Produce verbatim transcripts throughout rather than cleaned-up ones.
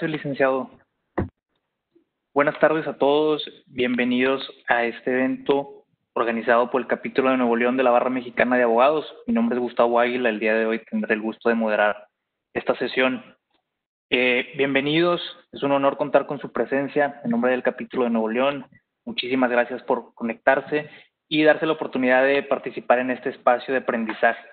Gracias, licenciado. Buenas tardes a todos. Bienvenidos a este evento organizado por el capítulo de Nuevo León de la Barra Mexicana de Abogados. Mi nombre es Gustavo Águila. El día de hoy tendré el gusto de moderar esta sesión. Eh, bienvenidos. Es un honor contar con su presencia en nombre del capítulo de Nuevo León. Muchísimas gracias por conectarse y darse la oportunidad de participar en este espacio de aprendizaje.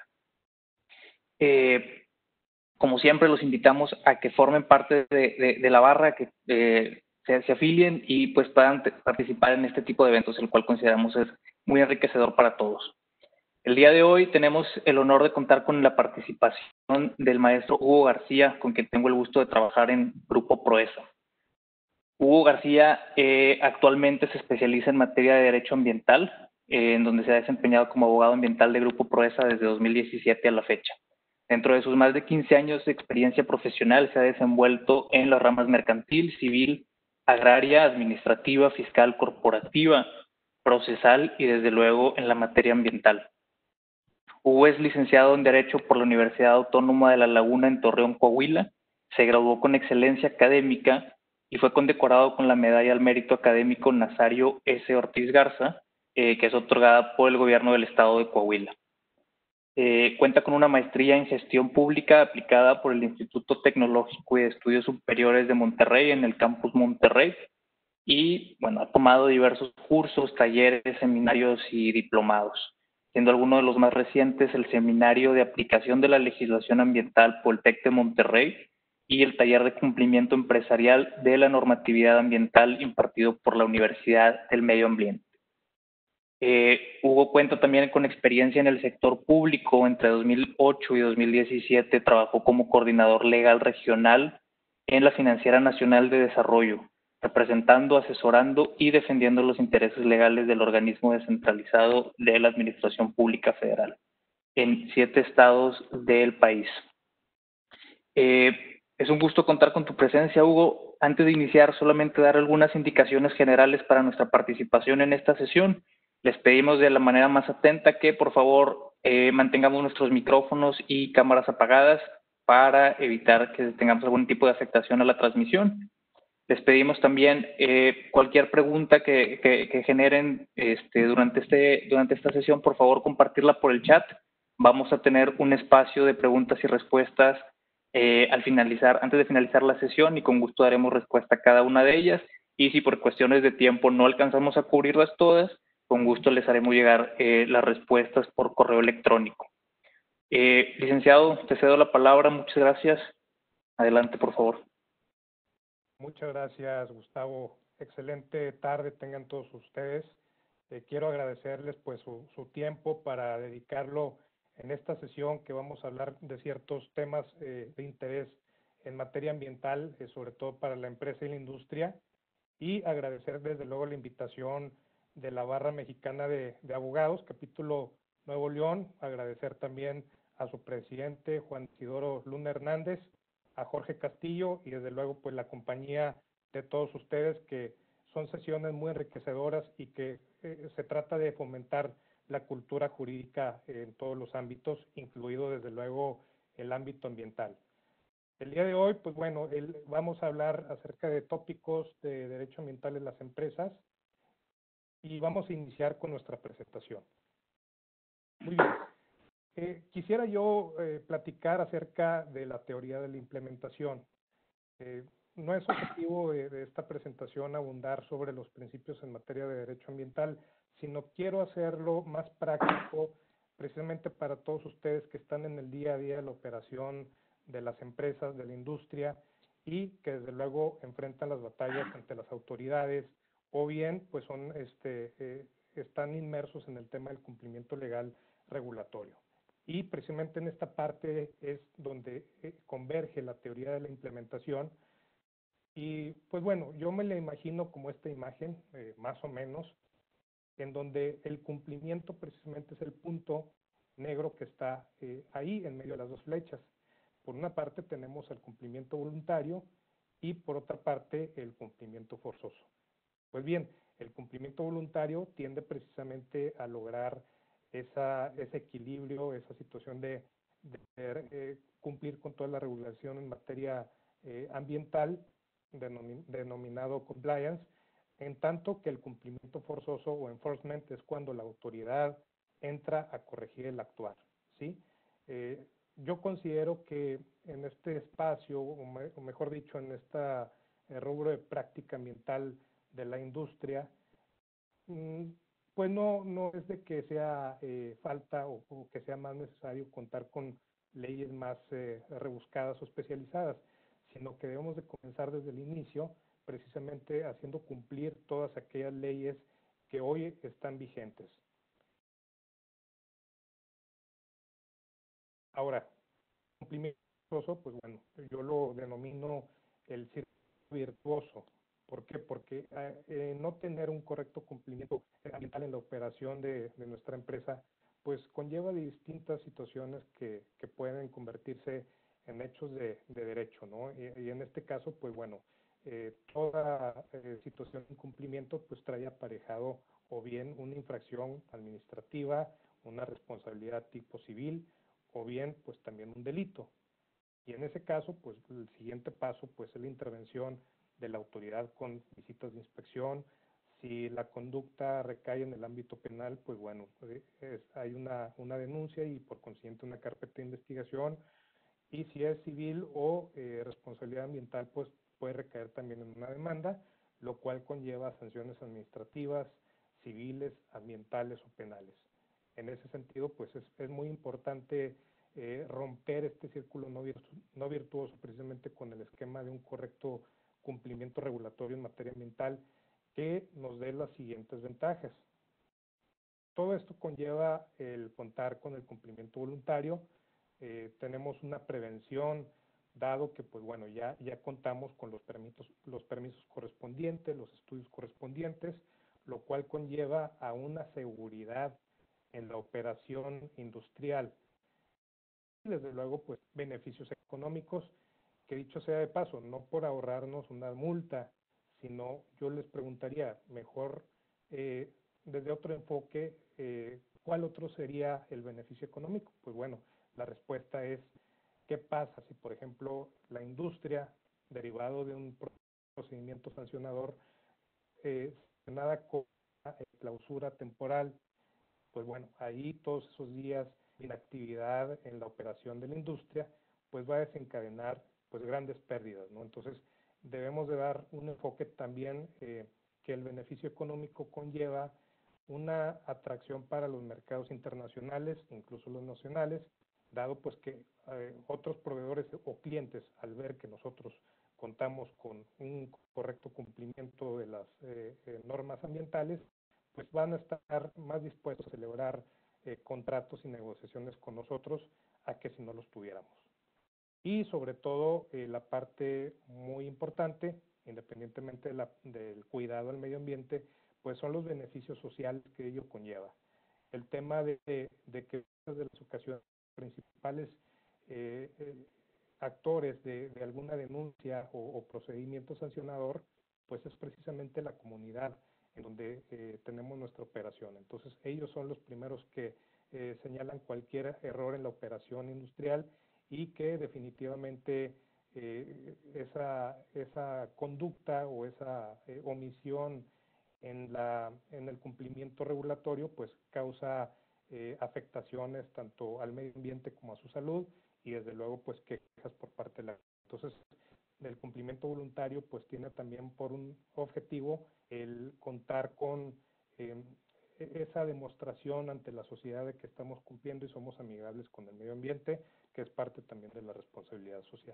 Eh, Como siempre, los invitamos a que formen parte de, de, de la barra, que eh, se, se afilien y pues puedan participar en este tipo de eventos, el cual consideramos es muy enriquecedor para todos. El día de hoy tenemos el honor de contar con la participación del maestro Hugo García, con quien tengo el gusto de trabajar en Grupo Proesa. Hugo García eh, actualmente se especializa en materia de derecho ambiental, eh, en donde se ha desempeñado como abogado ambiental de Grupo Proesa desde dos mil diecisiete a la fecha. Dentro de sus más de quince años de experiencia profesional, se ha desenvuelto en las ramas mercantil, civil, agraria, administrativa, fiscal, corporativa, procesal y desde luego en la materia ambiental. Hugo es licenciado en Derecho por la Universidad Autónoma de La Laguna en Torreón, Coahuila. Se graduó con excelencia académica y fue condecorado con la Medalla al Mérito Académico Nazario S. Ortiz Garza, eh, que es otorgada por el gobierno del estado de Coahuila. Eh, cuenta con una maestría en gestión pública aplicada por el Instituto Tecnológico y de Estudios Superiores de Monterrey en el campus Monterrey y, bueno, ha tomado diversos cursos, talleres, seminarios y diplomados, siendo alguno de los más recientes el Seminario de Aplicación de la Legislación Ambiental por el TEC de Monterrey y el Taller de Cumplimiento Empresarial de la Normatividad Ambiental impartido por la Universidad del Medio Ambiente. Eh, Hugo cuenta también con experiencia en el sector público. Entre dos mil ocho y dos mil diecisiete trabajó como coordinador legal regional en la Financiera Nacional de Desarrollo, representando, asesorando y defendiendo los intereses legales del organismo descentralizado de la Administración Pública Federal en siete estados del país. Eh, es un gusto contar con tu presencia, Hugo. Antes de iniciar, solamente dar algunas indicaciones generales para nuestra participación en esta sesión. Les pedimos de la manera más atenta que, por favor, eh, mantengamos nuestros micrófonos y cámaras apagadas para evitar que tengamos algún tipo de afectación a la transmisión. Les pedimos también eh, cualquier pregunta que, que, que generen este, durante, este, durante esta sesión, por favor, compartirla por el chat. Vamos a tener un espacio de preguntas y respuestas eh, al finalizar, antes de finalizar la sesión, y con gusto daremos respuesta a cada una de ellas. Y si por cuestiones de tiempo no alcanzamos a cubrirlas todas, con gusto les haremos llegar eh, las respuestas por correo electrónico. Eh, licenciado, te cedo la palabra. Muchas gracias. Adelante, por favor. Muchas gracias, Gustavo. Excelente tarde tengan todos ustedes. Eh, quiero agradecerles pues su, su tiempo para dedicarlo en esta sesión que vamos a hablar de ciertos temas eh, de interés en materia ambiental, eh, sobre todo para la empresa y la industria, y agradecer desde luego la invitación de la Barra Mexicana de, de Abogados, capítulo Nuevo León, agradecer también a su presidente, Juan Isidoro Luna Hernández, a Jorge Castillo y desde luego pues la compañía de todos ustedes, que son sesiones muy enriquecedoras y que eh, se trata de fomentar la cultura jurídica en todos los ámbitos, incluido desde luego el ámbito ambiental. El día de hoy, pues bueno, el, vamos a hablar acerca de tópicos de derecho ambiental en las empresas y vamos a iniciar con nuestra presentación. Muy bien. Eh, quisiera yo eh, platicar acerca de la teoría de la implementación. Eh, no es objetivo de, de esta presentación abundar sobre los principios en materia de derecho ambiental, sino quiero hacerlo más práctico precisamente para todos ustedes que están en el día a día de la operación de las empresas, de la industria y que desde luego enfrentan las batallas ante las autoridades o bien pues son este, eh, están inmersos en el tema del cumplimiento legal regulatorio. Y precisamente en esta parte es donde eh, converge la teoría de la implementación. Y pues bueno, yo me la imagino como esta imagen, eh, más o menos, en donde el cumplimiento precisamente es el punto negro que está eh, ahí en medio de las dos flechas. Por una parte tenemos el cumplimiento voluntario y por otra parte el cumplimiento forzoso. Pues bien, el cumplimiento voluntario tiende precisamente a lograr esa, ese equilibrio, esa situación de, de poder eh, cumplir con toda la regulación en materia eh, ambiental denominado compliance, en tanto que el cumplimiento forzoso o enforcement es cuando la autoridad entra a corregir el actuar, ¿sí? Eh, yo considero que en este espacio, o, me, o mejor dicho, en este rubro de práctica ambiental de la industria, mmm, pues no, no es de que sea eh, falta o, o, que sea más necesario contar con leyes más eh, rebuscadas o especializadas, sino que debemos de comenzar desde el inicio, precisamente haciendo cumplir todas aquellas leyes que hoy están vigentes. Ahora, cumplimiento virtuoso, pues bueno, yo lo denomino el círculo virtuoso. ¿Por qué? Porque eh, no tener un correcto cumplimiento ambiental en la operación de, de nuestra empresa, pues conlleva distintas situaciones que, que pueden convertirse en hechos de, de derecho, ¿no? Y, y en este caso, pues bueno, eh, toda eh, situación de incumplimiento pues trae aparejado o bien una infracción administrativa, una responsabilidad tipo civil, o bien pues también un delito. Y en ese caso, pues el siguiente paso pues es la intervención de la autoridad con visitas de inspección. Si la conducta recae en el ámbito penal, pues bueno, es, hay una, una denuncia y por consiguiente una carpeta de investigación. Y si es civil o eh, responsabilidad ambiental, pues puede recaer también en una demanda, lo cual conlleva sanciones administrativas, civiles, ambientales o penales. En ese sentido, pues es, es muy importante eh, romper este círculo no, virtu no virtuoso precisamente con el esquema de un correcto cumplimiento regulatorio en materia ambiental que nos dé las siguientes ventajas. Todo esto conlleva el contar con el cumplimiento voluntario. Eh, tenemos una prevención, dado que pues bueno, ya, ya contamos con los permisos, los permisos correspondientes, los estudios correspondientes, lo cual conlleva a una seguridad en la operación industrial. Y desde luego, pues beneficios económicos, que dicho sea de paso, no por ahorrarnos una multa, sino yo les preguntaría, mejor eh, desde otro enfoque, eh, ¿cuál otro sería el beneficio económico? Pues bueno, la respuesta es, ¿qué pasa si, por ejemplo, la industria, derivado de un procedimiento sancionador, eh, nada con clausura temporal? Pues bueno, ahí todos esos días de inactividad en la operación de la industria, pues va a desencadenar pues grandes pérdidas, ¿no? Entonces debemos de dar un enfoque también eh, que el beneficio económico conlleva una atracción para los mercados internacionales, incluso los nacionales, dado pues que eh, otros proveedores o clientes, al ver que nosotros contamos con un correcto cumplimiento de las eh, eh, normas ambientales, pues van a estar más dispuestos a celebrar eh, contratos y negociaciones con nosotros a que si no los tuviéramos. Y sobre todo, eh, la parte muy importante, independientemente de la, del cuidado al medio ambiente, pues son los beneficios sociales que ello conlleva. El tema de, de, de que de las ocasiones principales eh, eh, actores de, de alguna denuncia o, o procedimiento sancionador, pues es precisamente la comunidad en donde eh, tenemos nuestra operación. Entonces, ellos son los primeros que eh, señalan cualquier error en la operación industrial y que definitivamente eh, esa, esa conducta o esa eh, omisión en, la, en el cumplimiento regulatorio, pues causa eh, afectaciones tanto al medio ambiente como a su salud y desde luego pues quejas por parte de la... Entonces, el cumplimiento voluntario pues tiene también por un objetivo el contar con eh, esa demostración ante la sociedad de que estamos cumpliendo y somos amigables con el medio ambiente, que es parte también de la responsabilidad social.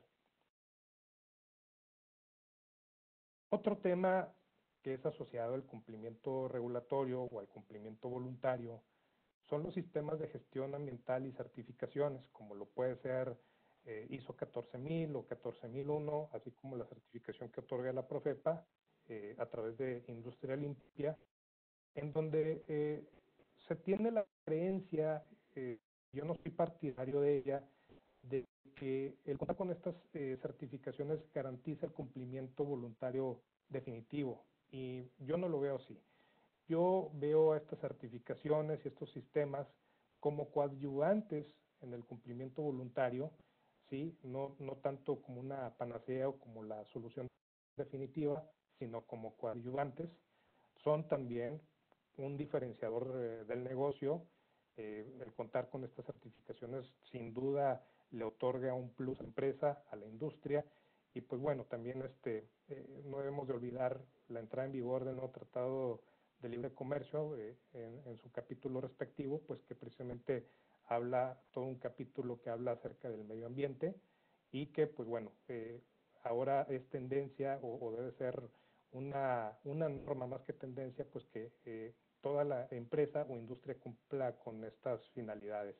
Otro tema que es asociado al cumplimiento regulatorio o al cumplimiento voluntario son los sistemas de gestión ambiental y certificaciones, como lo puede ser eh, I S O catorce mil o catorce mil uno, así como la certificación que otorga la Profepa eh, a través de Industria Limpia, en donde eh, se tiene la creencia, eh, yo no soy partidario de ella, de que el contar con estas eh, certificaciones garantiza el cumplimiento voluntario definitivo, y yo no lo veo así. Yo veo a estas certificaciones y estos sistemas como coadyuvantes en el cumplimiento voluntario, ¿sí? No, no tanto como una panacea o como la solución definitiva, sino como coadyuvantes, son también un diferenciador eh, del negocio. Eh, el contar con estas certificaciones sin duda le otorga un plus a la empresa, a la industria, y pues bueno, también este, eh, no debemos de olvidar la entrada en vigor del nuevo Tratado de Libre Comercio eh, en, en su capítulo respectivo, pues que precisamente habla, todo un capítulo que habla acerca del medio ambiente, y que pues bueno, eh, ahora es tendencia o, o debe ser una, una norma más que tendencia, pues que eh, toda la empresa o industria cumpla con estas finalidades.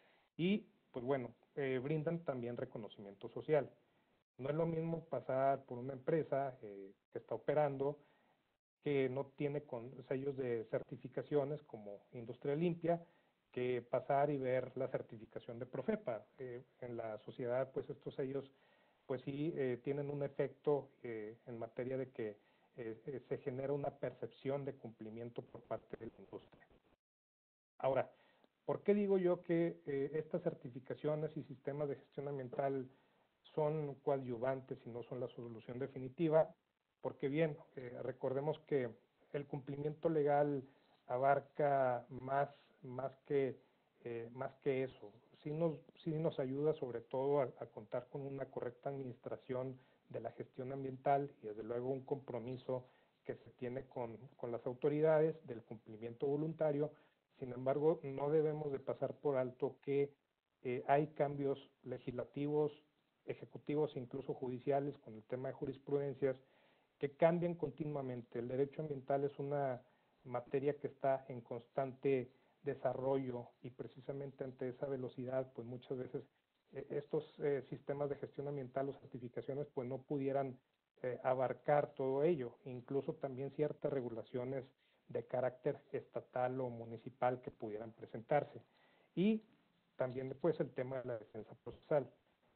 Y pues bueno, eh, brindan también reconocimiento social. No es lo mismo pasar por una empresa eh, que está operando, que no tiene con sellos de certificaciones como Industria Limpia, que pasar y ver la certificación de Profepa. Eh, en la sociedad, pues estos sellos, pues sí eh, tienen un efecto eh, en materia de que eh, eh, se genera una percepción de cumplimiento por parte de la industria. Ahora, ¿por qué digo yo que eh, estas certificaciones y sistemas de gestión ambiental son coadyuvantes y no son la solución definitiva? Porque bien, eh, recordemos que el cumplimiento legal abarca más, más, que, eh, más que eso. Sí nos, sí nos ayuda sobre todo a, a contar con una correcta administración de la gestión ambiental y desde luego un compromiso que se tiene con, con las autoridades del cumplimiento voluntario. Sin embargo, no debemos de pasar por alto que eh, hay cambios legislativos, ejecutivos e incluso judiciales con el tema de jurisprudencias que cambian continuamente. El derecho ambiental es una materia que está en constante desarrollo y precisamente ante esa velocidad, pues muchas veces eh, estos eh, sistemas de gestión ambiental o certificaciones pues no pudieran eh, abarcar todo ello, incluso también ciertas regulaciones de carácter estatal o municipal que pudieran presentarse. Y también pues el tema de la defensa procesal.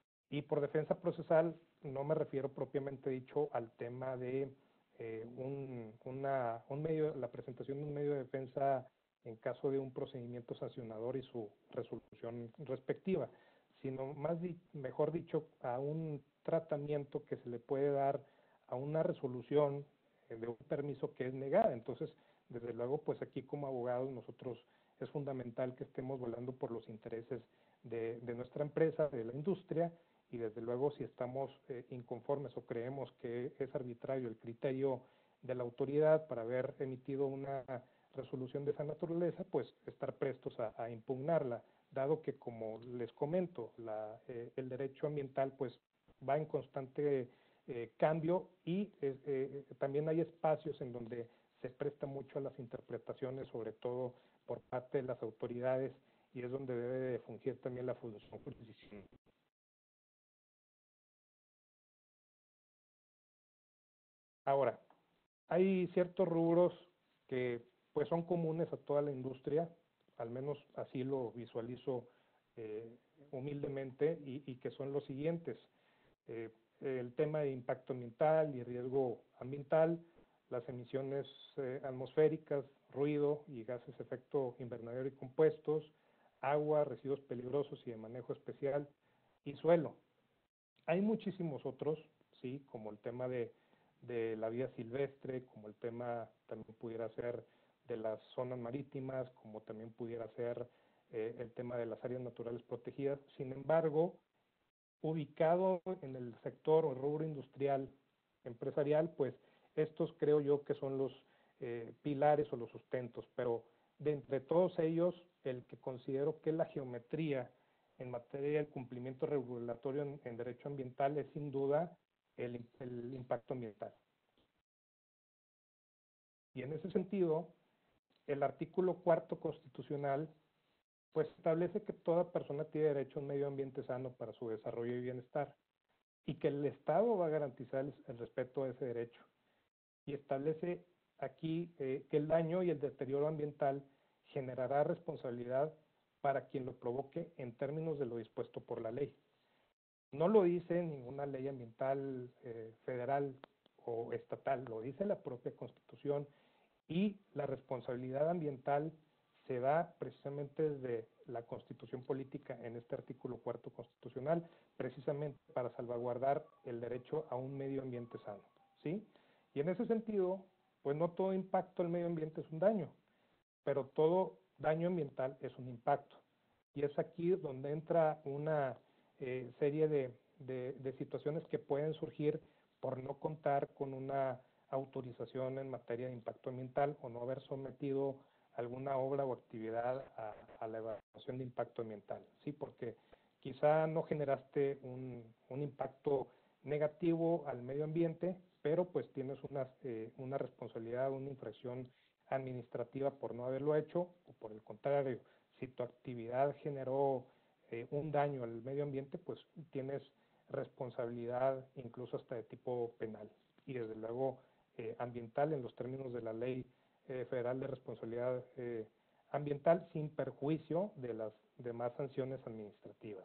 Y por defensa procesal no me refiero propiamente dicho al tema de eh, un, una, un medio, la presentación de un medio de defensa en caso de un procedimiento sancionador y su resolución respectiva, sino más di mejor dicho a un tratamiento que se le puede dar a una resolución eh, de un permiso que es negada. Entonces, desde luego, pues aquí como abogados nosotros es fundamental que estemos velando por los intereses de, de nuestra empresa, de la industria, y desde luego si estamos eh, inconformes o creemos que es arbitrario el criterio de la autoridad para haber emitido una resolución de esa naturaleza, pues estar prestos a, a impugnarla, dado que como les comento, la, eh, el derecho ambiental pues va en constante eh, cambio y eh, eh, también hay espacios en donde se presta mucho a las interpretaciones, sobre todo por parte de las autoridades, y es donde debe de fungir también la función jurisdiccional. Ahora, hay ciertos rubros que pues son comunes a toda la industria, al menos así lo visualizo eh, humildemente, y, y que son los siguientes. Eh, el tema de impacto ambiental y riesgo ambiental, las emisiones eh, atmosféricas, ruido y gases de efecto invernadero y compuestos, agua, residuos peligrosos y de manejo especial, y suelo. Hay muchísimos otros, sí, como el tema de, de la vida silvestre, como el tema también pudiera ser de las zonas marítimas, como también pudiera ser eh, el tema de las áreas naturales protegidas. Sin embargo, ubicado en el sector o rubro industrial empresarial, pues estos creo yo que son los eh, pilares o los sustentos, pero de entre todos ellos, el que considero que la geometría en materia del cumplimiento regulatorio en, en derecho ambiental es sin duda el, el impacto ambiental. Y en ese sentido, el artículo cuarto constitucional pues establece que toda persona tiene derecho a un medio ambiente sano para su desarrollo y bienestar, y que el Estado va a garantizar el, el respeto a ese derecho. Y establece aquí eh, que el daño y el deterioro ambiental generará responsabilidad para quien lo provoque en términos de lo dispuesto por la ley. No lo dice ninguna ley ambiental eh, federal o estatal, lo dice la propia Constitución, y la responsabilidad ambiental se da precisamente desde la Constitución política en este artículo cuarto constitucional, precisamente para salvaguardar el derecho a un medio ambiente sano, ¿sí? Y en ese sentido, pues no todo impacto al medio ambiente es un daño, pero todo daño ambiental es un impacto. Y es aquí donde entra una eh, serie de, de, de situaciones que pueden surgir por no contar con una autorización en materia de impacto ambiental o no haber sometido alguna obra o actividad a, a la evaluación de impacto ambiental, ¿sí? Porque quizá no generaste un, un impacto negativo al medio ambiente, pero pues tienes una, eh, una responsabilidad, una infracción administrativa por no haberlo hecho, o por el contrario, si tu actividad generó eh, un daño al medio ambiente, pues tienes responsabilidad incluso hasta de tipo penal y desde luego eh, ambiental en los términos de la Ley eh, Federal de Responsabilidad eh, Ambiental sin perjuicio de las demás sanciones administrativas.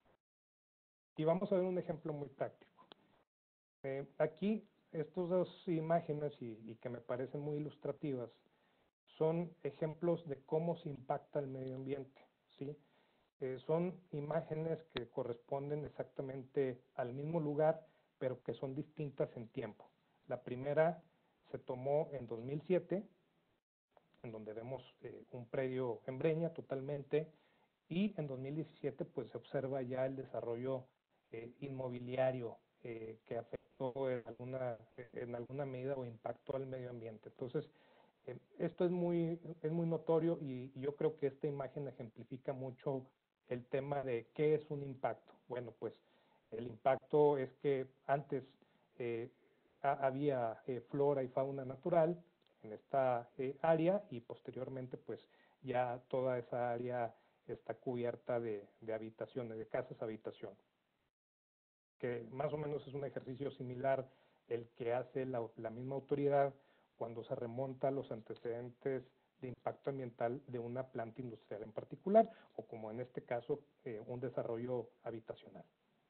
Y vamos a ver un ejemplo muy práctico. Eh, aquí, estas dos imágenes y, y que me parecen muy ilustrativas son ejemplos de cómo se impacta el medio ambiente, ¿sí? Eh, son imágenes que corresponden exactamente al mismo lugar, pero que son distintas en tiempo. La primera se tomó en dos mil siete, en donde vemos eh, un predio en Breña totalmente, y en dos mil diecisiete pues se observa ya el desarrollo eh, inmobiliario eh, que afectó en alguna, en alguna medida o impactó al medio ambiente. Entonces, eh, esto es muy, es muy notorio y, y yo creo que esta imagen ejemplifica mucho el tema de qué es un impacto. Bueno, pues el impacto es que antes eh, ha, había eh, flora y fauna natural en esta eh, área y posteriormente pues ya toda esa área está cubierta de, de habitaciones, de casas habitación, que más o menos es un ejercicio similar el que hace la, la misma autoridad cuando se remonta a los antecedentes de impacto ambiental de una planta industrial en particular, o como en este caso, eh, un desarrollo habitacional.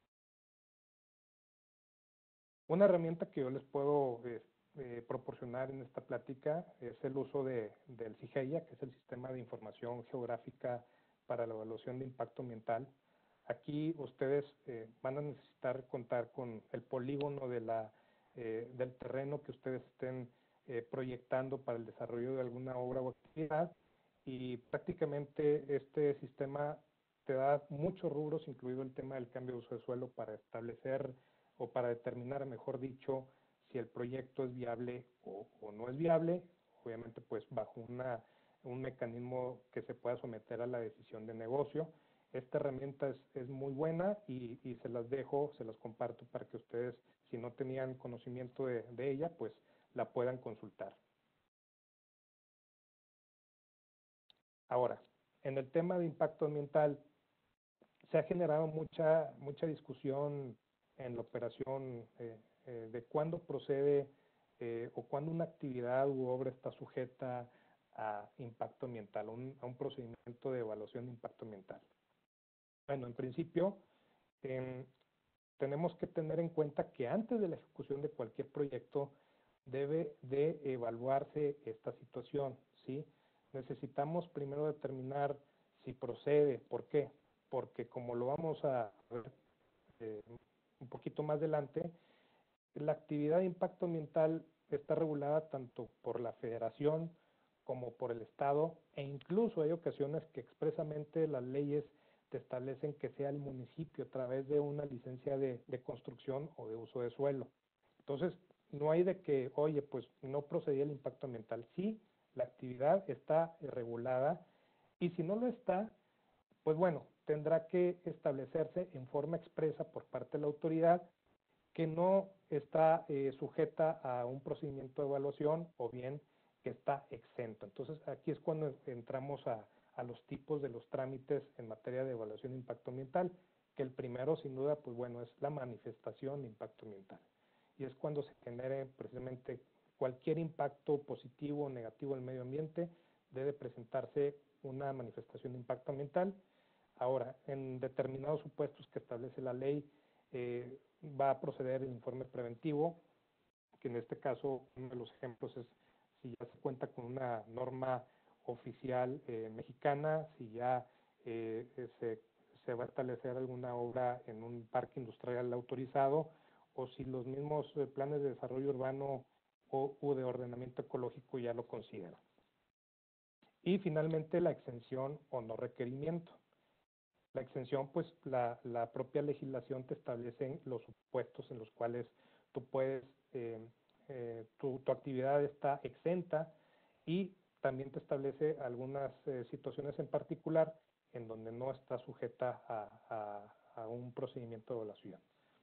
Una herramienta que yo les puedo eh, eh, proporcionar en esta plática es el uso de, del SIGEIA, que es el Sistema de Información Geográfica para la Evaluación de Impacto Ambiental. Aquí ustedes eh, van a necesitar contar con el polígono de la, eh, del terreno que ustedes estén eh, proyectando para el desarrollo de alguna obra o actividad, y prácticamente este sistema te da muchos rubros, incluido el tema del cambio de uso de suelo, para establecer o para determinar, mejor dicho, si el proyecto es viable o, o no es viable, obviamente pues bajo una, un mecanismo que se pueda someter a la decisión de negocio. Esta herramienta es, es muy buena y, y se las dejo, se las comparto para que ustedes, si no tenían conocimiento de, de ella, pues la puedan consultar. Ahora, en el tema de impacto ambiental, se ha generado mucha, mucha discusión en la operación eh, eh, de cuándo procede eh, o cuándo una actividad u obra está sujeta a impacto ambiental, un, a un procedimiento de evaluación de impacto ambiental. Bueno, en principio, eh, tenemos que tener en cuenta que antes de la ejecución de cualquier proyecto debe de evaluarse esta situación, ¿sí? Necesitamos primero determinar si procede. ¿Por qué? Porque como lo vamos a ver eh, un poquito más adelante, la actividad de impacto ambiental está regulada tanto por la Federación como por el Estado, e incluso hay ocasiones que expresamente las leyes te establecen que sea el municipio a través de una licencia de, de construcción o de uso de suelo. Entonces, no hay de que, oye, pues no procedía el impacto ambiental. Sí, la actividad está regulada y si no lo está, pues bueno, tendrá que establecerse en forma expresa por parte de la autoridad que no está eh, sujeta a un procedimiento de evaluación o bien que está exento. Entonces, aquí es cuando entramos a, a los tipos de los trámites en materia de evaluación de impacto ambiental, que el primero, sin duda, pues bueno, es la manifestación de impacto ambiental. Y es cuando se genere precisamente cualquier impacto positivo o negativo al medio ambiente, debe presentarse una manifestación de impacto ambiental. Ahora, en determinados supuestos que establece la ley, eh, va a proceder el informe preventivo, que en este caso uno de los ejemplos es si ya se cuenta con una norma oficial eh, mexicana, si ya eh, se, se va a establecer alguna obra en un parque industrial autorizado, o si los mismos eh, planes de desarrollo urbano o u de ordenamiento ecológico ya lo consideran. Y finalmente la exención o no requerimiento. La exención, pues la, la propia legislación te establece los supuestos en los cuales tú puedes, eh, eh, tu, tu actividad está exenta, y también te establece algunas eh, situaciones en particular en donde no está sujeta a, a, a un procedimiento de evaluación.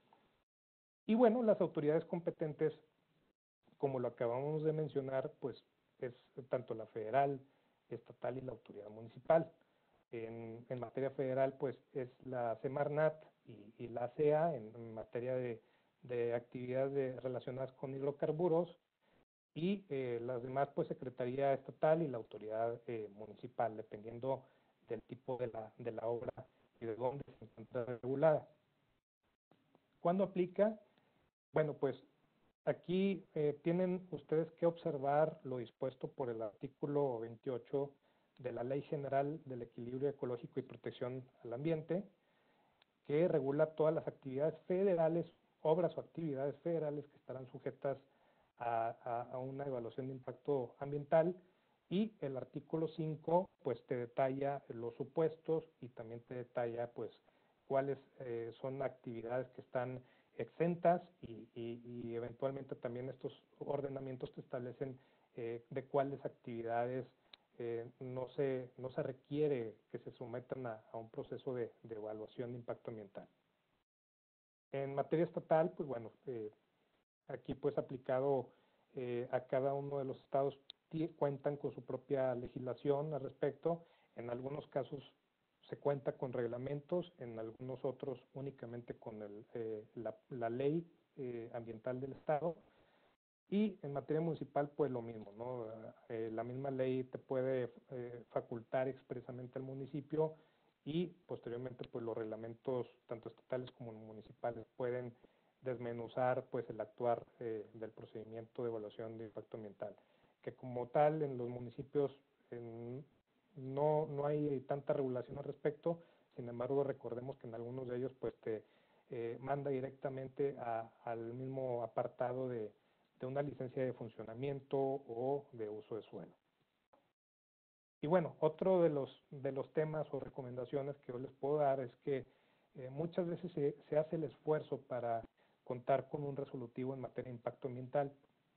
Y bueno, las autoridades competentes, como lo acabamos de mencionar, pues es tanto la federal, estatal y la autoridad municipal. En, en materia federal, pues es la Semarnat y, y la C E A en, en materia de, de actividades de, relacionadas con hidrocarburos, y eh, las demás, pues Secretaría Estatal y la autoridad eh, municipal, dependiendo del tipo de la, de la obra y de dónde se encuentra regulada. ¿Cuándo aplica? Bueno, pues aquí eh, tienen ustedes que observar lo dispuesto por el artículo veintiocho de la Ley General del Equilibrio Ecológico y Protección al Ambiente, que regula todas las actividades federales, obras o actividades federales que estarán sujetas a, a, a una evaluación de impacto ambiental, y el artículo cinco pues te detalla los supuestos y también te detalla pues cuáles eh, son actividades que están exentas, y, y, y eventualmente también estos ordenamientos te establecen eh, de cuáles actividades eh, no, se, no se requiere que se sometan a, a un proceso de, de evaluación de impacto ambiental. En materia estatal, pues bueno, eh, aquí pues aplicado eh, a cada uno de los estados cuentan con su propia legislación al respecto. En algunos casos se cuenta con reglamentos, en algunos otros únicamente con el, eh, la, la ley eh, ambiental del estado. Y en materia municipal, pues lo mismo, ¿no? Eh, la misma ley te puede eh, facultar expresamente al municipio, y posteriormente, pues los reglamentos, tanto estatales como municipales, pueden desmenuzar pues el actuar eh, del procedimiento de evaluación de impacto ambiental, que como tal en los municipios eh, no, no hay tanta regulación al respecto. Sin embargo, recordemos que en algunos de ellos pues te eh, manda directamente a, al mismo apartado de de una licencia de funcionamiento o de uso de suelo. Y bueno, otro de los, de los temas o recomendaciones que yo les puedo dar es que eh, muchas veces se, se hace el esfuerzo para contar con un resolutivo en materia de impacto ambiental,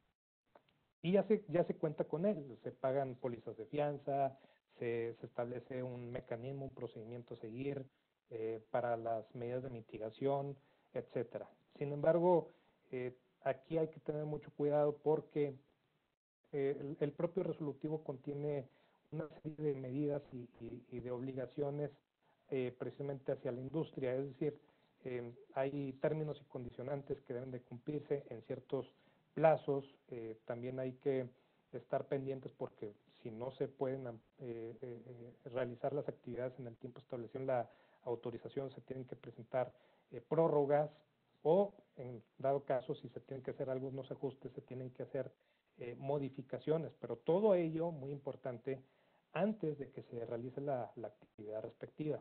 y ya se, ya se cuenta con él, se pagan pólizas de fianza, se, se establece un mecanismo, un procedimiento a seguir eh, para las medidas de mitigación, etcétera. Sin embargo, eh, aquí hay que tener mucho cuidado porque eh, el, el propio resolutivo contiene una serie de medidas y, y, y de obligaciones eh, precisamente hacia la industria, es decir, eh, hay términos y condicionantes que deben de cumplirse en ciertos plazos. Eh, también hay que estar pendientes porque si no se pueden eh, eh, realizar las actividades en el tiempo establecido en la autorización, se tienen que presentar eh, prórrogas, o en dado caso, si se tienen que hacer algunos ajustes, se tienen que hacer eh, modificaciones, pero todo ello, muy importante, antes de que se realice la, la actividad respectiva.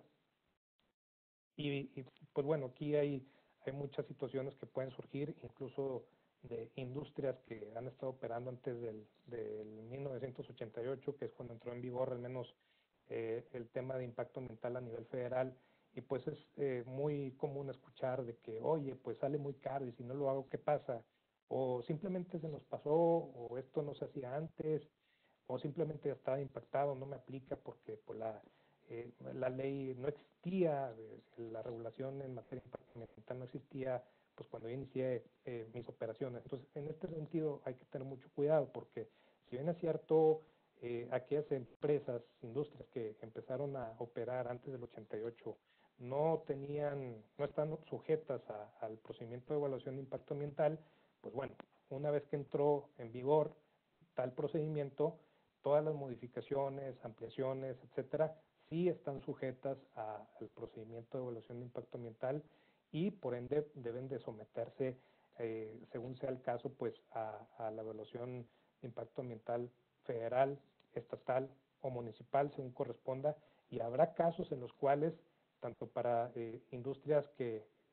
Y, y pues bueno, aquí hay, hay muchas situaciones que pueden surgir, incluso de industrias que han estado operando antes del, del mil novecientos ochenta y ocho, que es cuando entró en vigor al menos eh, el tema de impacto ambiental a nivel federal. Y pues es eh, muy común escuchar de que, oye, pues sale muy caro y si no lo hago, ¿qué pasa? O simplemente se nos pasó, o esto no se hacía antes, o simplemente ya estaba impactado, no me aplica porque pues, la, eh, la ley no existía, eh, la regulación en materia de impacto ambiental no existía pues cuando yo inicié eh, mis operaciones. Entonces, en este sentido hay que tener mucho cuidado porque si bien es cierto, eh, aquellas empresas, industrias que empezaron a operar antes del ochenta y ocho no tenían, no están sujetas a, al procedimiento de evaluación de impacto ambiental, pues bueno, una vez que entró en vigor tal procedimiento, todas las modificaciones, ampliaciones, etcétera, sí están sujetas a, al procedimiento de evaluación de impacto ambiental, y por ende deben de someterse, eh, según sea el caso, pues a, a la evaluación de impacto ambiental federal, estatal o municipal, según corresponda, y habrá casos en los cuales, tanto para eh, industrias que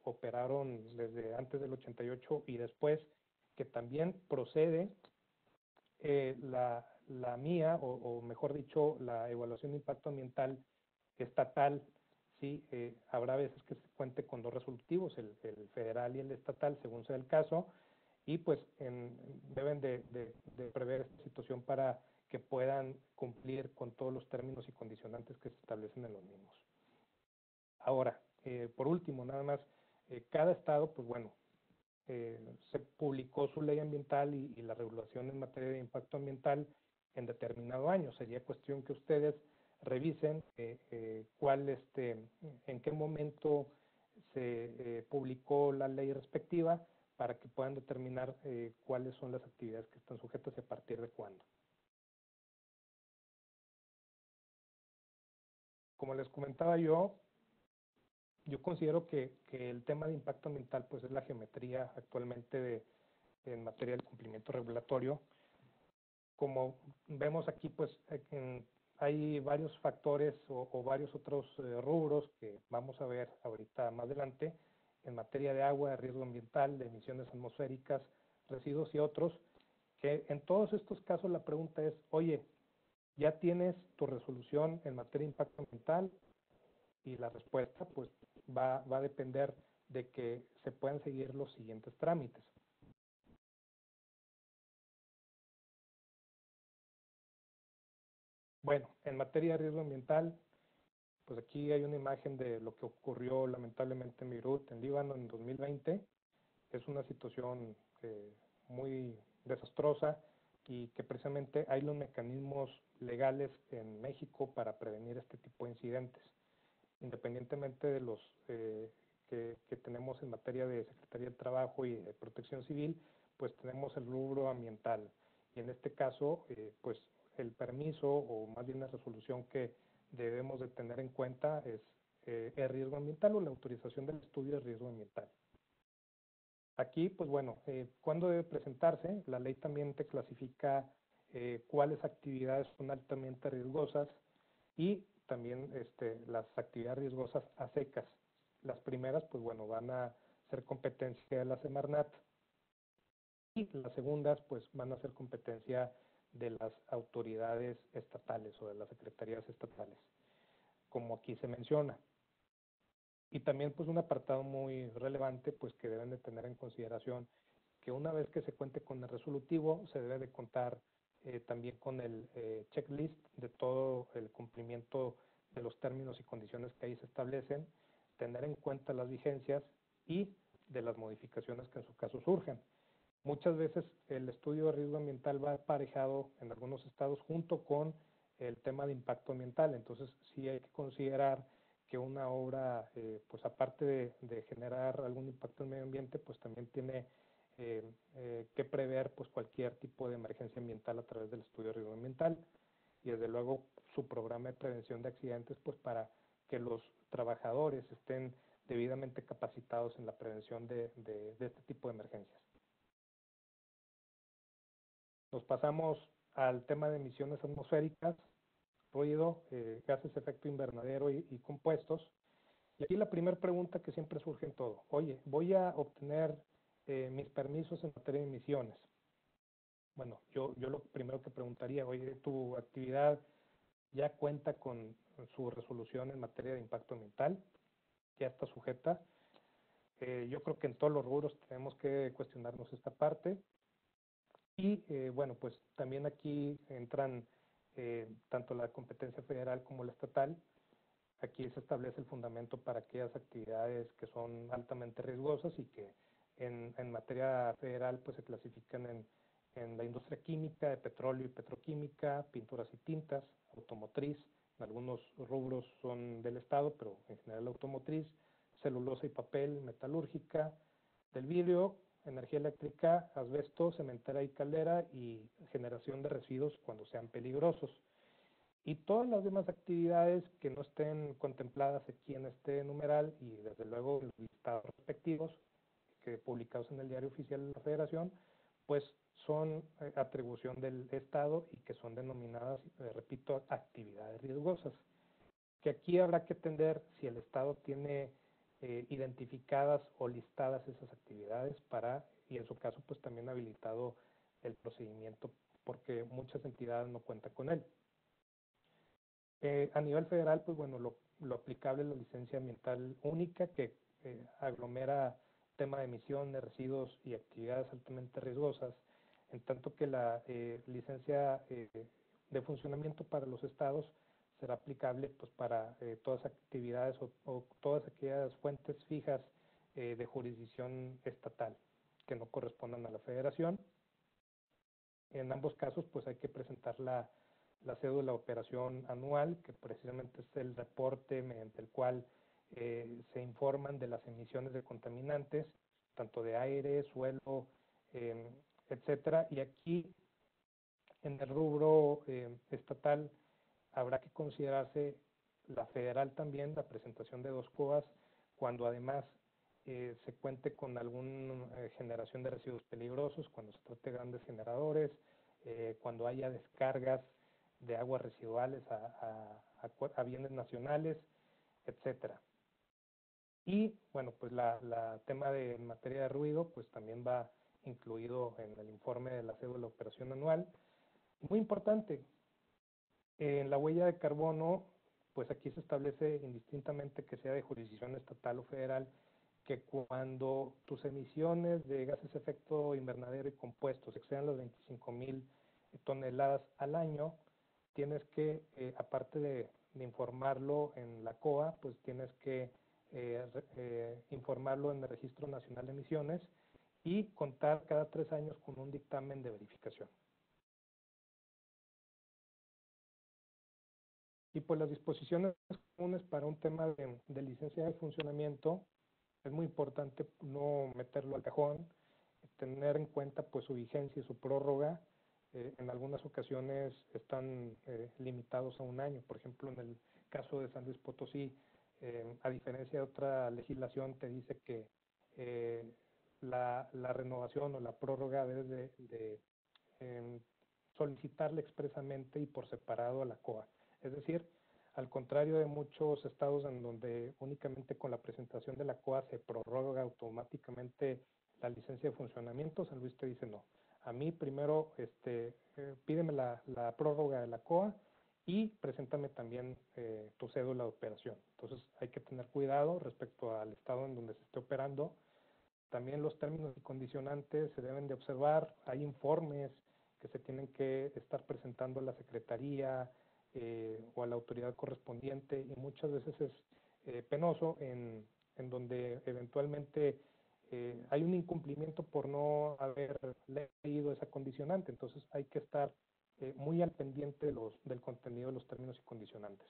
operaron desde antes del ochenta y ocho y después, que también procede eh, la, la mía, o, o mejor dicho, la evaluación de impacto ambiental estatal. Sí, eh, habrá veces que se cuente con dos resolutivos, el, el federal y el estatal, según sea el caso, y pues en, deben de, de, de prever esta situación para que puedan cumplir con todos los términos y condicionantes que se establecen en los mismos. Ahora, eh, por último, nada más, eh, cada estado, pues bueno, eh, se publicó su ley ambiental y, y la regulación en materia de impacto ambiental en determinado año. Sería cuestión que ustedes revisen eh, eh, cuál, este, en qué momento se eh, publicó la ley respectiva para que puedan determinar eh, cuáles son las actividades que están sujetas y a partir de cuándo. Como les comentaba yo, yo considero que, que el tema de impacto ambiental pues es la geometría actualmente de, en materia de cumplimiento regulatorio. Como vemos aquí, pues en, hay varios factores o, o varios otros eh, rubros que vamos a ver ahorita más adelante en materia de agua, de riesgo ambiental, de emisiones atmosféricas, residuos y otros, que en todos estos casos la pregunta es, oye, ¿ya tienes tu resolución en materia de impacto ambiental? Y la respuesta pues va, va a depender de que se puedan seguir los siguientes trámites. Bueno, en materia de riesgo ambiental, pues aquí hay una imagen de lo que ocurrió lamentablemente en Beirut, en Líbano, en dos mil veinte. Es una situación eh, muy desastrosa y que precisamente hay los mecanismos legales en México para prevenir este tipo de incidentes, independientemente de los eh, que, que tenemos en materia de Secretaría de Trabajo y de Protección Civil, pues tenemos el rubro ambiental. Y en este caso, eh, pues el permiso, o más bien la resolución que debemos de tener en cuenta es eh, el riesgo ambiental o la autorización del estudio de riesgo ambiental. Aquí, pues bueno, eh, ¿cuándo debe presentarse? La ley también te clasifica eh, cuáles actividades son altamente riesgosas y también este, las actividades riesgosas a secas. Las primeras, pues bueno, van a ser competencia de la Semarnat y las segundas, pues van a ser competencia de las autoridades estatales o de las secretarías estatales, como aquí se menciona. Y también pues un apartado muy relevante pues que deben de tener en consideración que una vez que se cuente con el resolutivo se debe de contar eh, también con el eh, checklist de todo el cumplimiento de los términos y condiciones que ahí se establecen, tener en cuenta las vigencias y de las modificaciones que en su caso surjan. Muchas veces el estudio de riesgo ambiental va aparejado en algunos estados junto con el tema de impacto ambiental, entonces sí hay que considerar que una obra, eh, pues aparte de, de generar algún impacto en el medio ambiente, pues también tiene eh, eh, que prever pues cualquier tipo de emergencia ambiental a través del estudio de riesgo ambiental y desde luego su programa de prevención de accidentes pues para que los trabajadores estén debidamente capacitados en la prevención de, de, de este tipo de emergencias. Nos pasamos al tema de emisiones atmosféricas, ruido, eh, gases de efecto invernadero y, y compuestos. Y aquí la primera pregunta que siempre surge en todo, oye, voy a obtener eh, mis permisos en materia de emisiones. Bueno, yo, yo lo primero que preguntaría, oye, ¿tu actividad ya cuenta con su resolución en materia de impacto ambiental? ¿Ya está sujeta? Eh, yo creo que en todos los rubros tenemos que cuestionarnos esta parte. Y eh, bueno, pues también aquí entran eh, tanto la competencia federal como la estatal. Aquí se establece el fundamento para aquellas actividades que son altamente riesgosas y que en, en materia federal pues se clasifican en, en la industria química, de petróleo y petroquímica, pinturas y tintas, automotriz, algunos rubros son del Estado, pero en general automotriz, celulosa y papel, metalúrgica, del vidrio, energía eléctrica, asbesto, cementera y caldera y generación de residuos cuando sean peligrosos. Y todas las demás actividades que no estén contempladas aquí en este numeral y desde luego los listados respectivos que publicados en el Diario Oficial de la Federación, pues son eh, atribución del Estado y que son denominadas, eh, repito, actividades riesgosas. Que aquí habrá que entender si el Estado tiene eh, identificadas o listadas esas actividades para, y en su caso pues también habilitado el procedimiento porque muchas entidades no cuentan con él. Eh, a nivel federal, pues bueno, lo, lo aplicable es la licencia ambiental única que eh, aglomera tema de emisiones, residuos y actividades altamente riesgosas, en tanto que la eh, licencia eh, de funcionamiento para los estados será aplicable pues para eh, todas actividades o, o todas aquellas fuentes fijas eh, de jurisdicción estatal que no correspondan a la federación. En ambos casos pues hay que presentar la, la cédula de operación anual, que precisamente es el reporte mediante el cual eh, se informan de las emisiones de contaminantes, tanto de aire, suelo, eh, etcétera. Y aquí en el rubro eh, estatal habrá que considerarse la federal también, la presentación de dos C O As, cuando además eh, se cuente con alguna eh, generación de residuos peligrosos, cuando se trate de grandes generadores, eh, cuando haya descargas de aguas residuales a, a, a, a bienes nacionales, etcétera. Y bueno, pues la, la tema de materia de ruido, pues también va incluido en el informe de la cédula de operación anual. Muy importante, en la huella de carbono, pues aquí se establece indistintamente que sea de jurisdicción estatal o federal, que cuando tus emisiones de gases de efecto invernadero y compuestos excedan los veinticinco mil toneladas al año, tienes que, eh, aparte de, de informarlo en la C O A, pues tienes que eh, eh, informarlo en el Registro Nacional de Emisiones y contar cada tres años con un dictamen de verificación. Y pues las disposiciones comunes para un tema de, de licencia de funcionamiento, es muy importante no meterlo al cajón, tener en cuenta pues su vigencia y su prórroga. Eh, en algunas ocasiones están eh, limitados a un año. Por ejemplo, en el caso de San Luis Potosí, eh, a diferencia de otra legislación, te dice que eh, la, la renovación o la prórroga debe de, de eh, solicitarle expresamente y por separado a la C O A. Es decir, al contrario de muchos estados en donde únicamente con la presentación de la C O A se prorroga automáticamente la licencia de funcionamiento, San Luis te dice no. A mí primero este, eh, pídeme la, la prórroga de la C O A y preséntame también eh, tu cédula de operación. Entonces hay que tener cuidado respecto al estado en donde se esté operando. También los términos y condicionantes se deben de observar. Hay informes que se tienen que estar presentando a la Secretaría eh, o a la autoridad correspondiente, y muchas veces es eh, penoso en, en donde eventualmente eh, hay un incumplimiento por no haber leído esa condicionante. Entonces hay que estar eh, muy al pendiente de los, del contenido de los términos y condicionantes.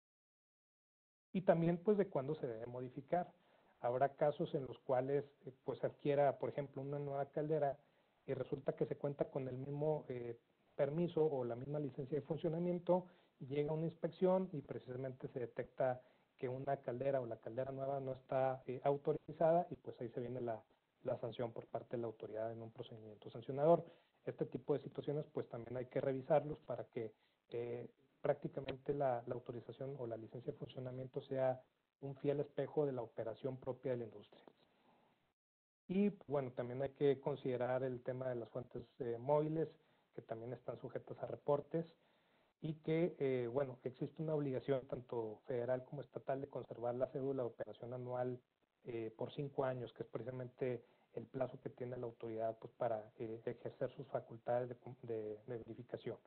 Y también pues de cuándo se debe modificar. Habrá casos en los cuales eh, pues adquiera, por ejemplo, una nueva caldera y resulta que se cuenta con el mismo eh, permiso o la misma licencia de funcionamiento, llega una inspección y precisamente se detecta que una caldera o la caldera nueva no está eh, autorizada, y pues ahí se viene la, la sanción por parte de la autoridad en un procedimiento sancionador. Este tipo de situaciones pues también hay que revisarlos para que eh, prácticamente la, la autorización o la licencia de funcionamiento sea un fiel espejo de la operación propia de la industria. Y bueno, también hay que considerar el tema de las fuentes eh, móviles, que también están sujetas a reportes, y que, eh, bueno, existe una obligación tanto federal como estatal de conservar la cédula de operación anual eh, por cinco años, que es precisamente el plazo que tiene la autoridad pues, para eh, ejercer sus facultades de, de, de verificación.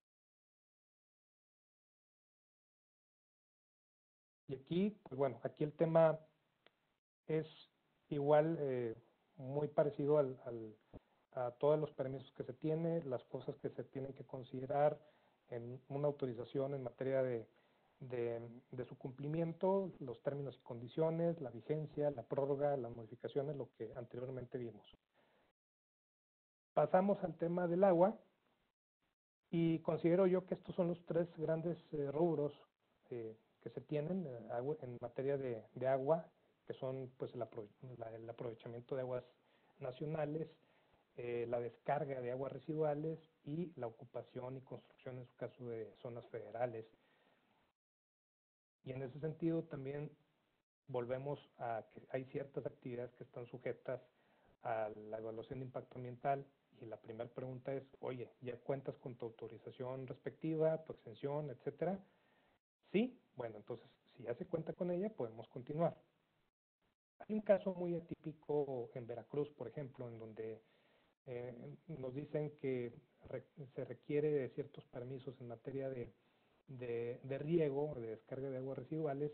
Y aquí, pues bueno, aquí el tema es igual, eh, muy parecido al, al, a todos los permisos que se tiene, las cosas que se tienen que considerar en una autorización en materia de, de, de su cumplimiento, los términos y condiciones, la vigencia, la prórroga, las modificaciones, lo que anteriormente vimos. Pasamos al tema del agua, y considero yo que estos son los tres grandes eh, rubros eh, que se tienen eh, en materia de, de agua, que son pues el, aprove la, el aprovechamiento de aguas nacionales, eh, la descarga de aguas residuales y la ocupación y construcción en su caso de zonas federales. Y en ese sentido también volvemos a que hay ciertas actividades que están sujetas a la evaluación de impacto ambiental y la primera pregunta es, oye, ¿ya cuentas con tu autorización respectiva, tu exención, etcétera? Sí, bueno, entonces si ya se cuenta con ella, podemos continuar. Hay un caso muy atípico en Veracruz, por ejemplo, en donde eh, nos dicen que re, se requiere de ciertos permisos en materia de, de, de riego, de descarga de aguas residuales,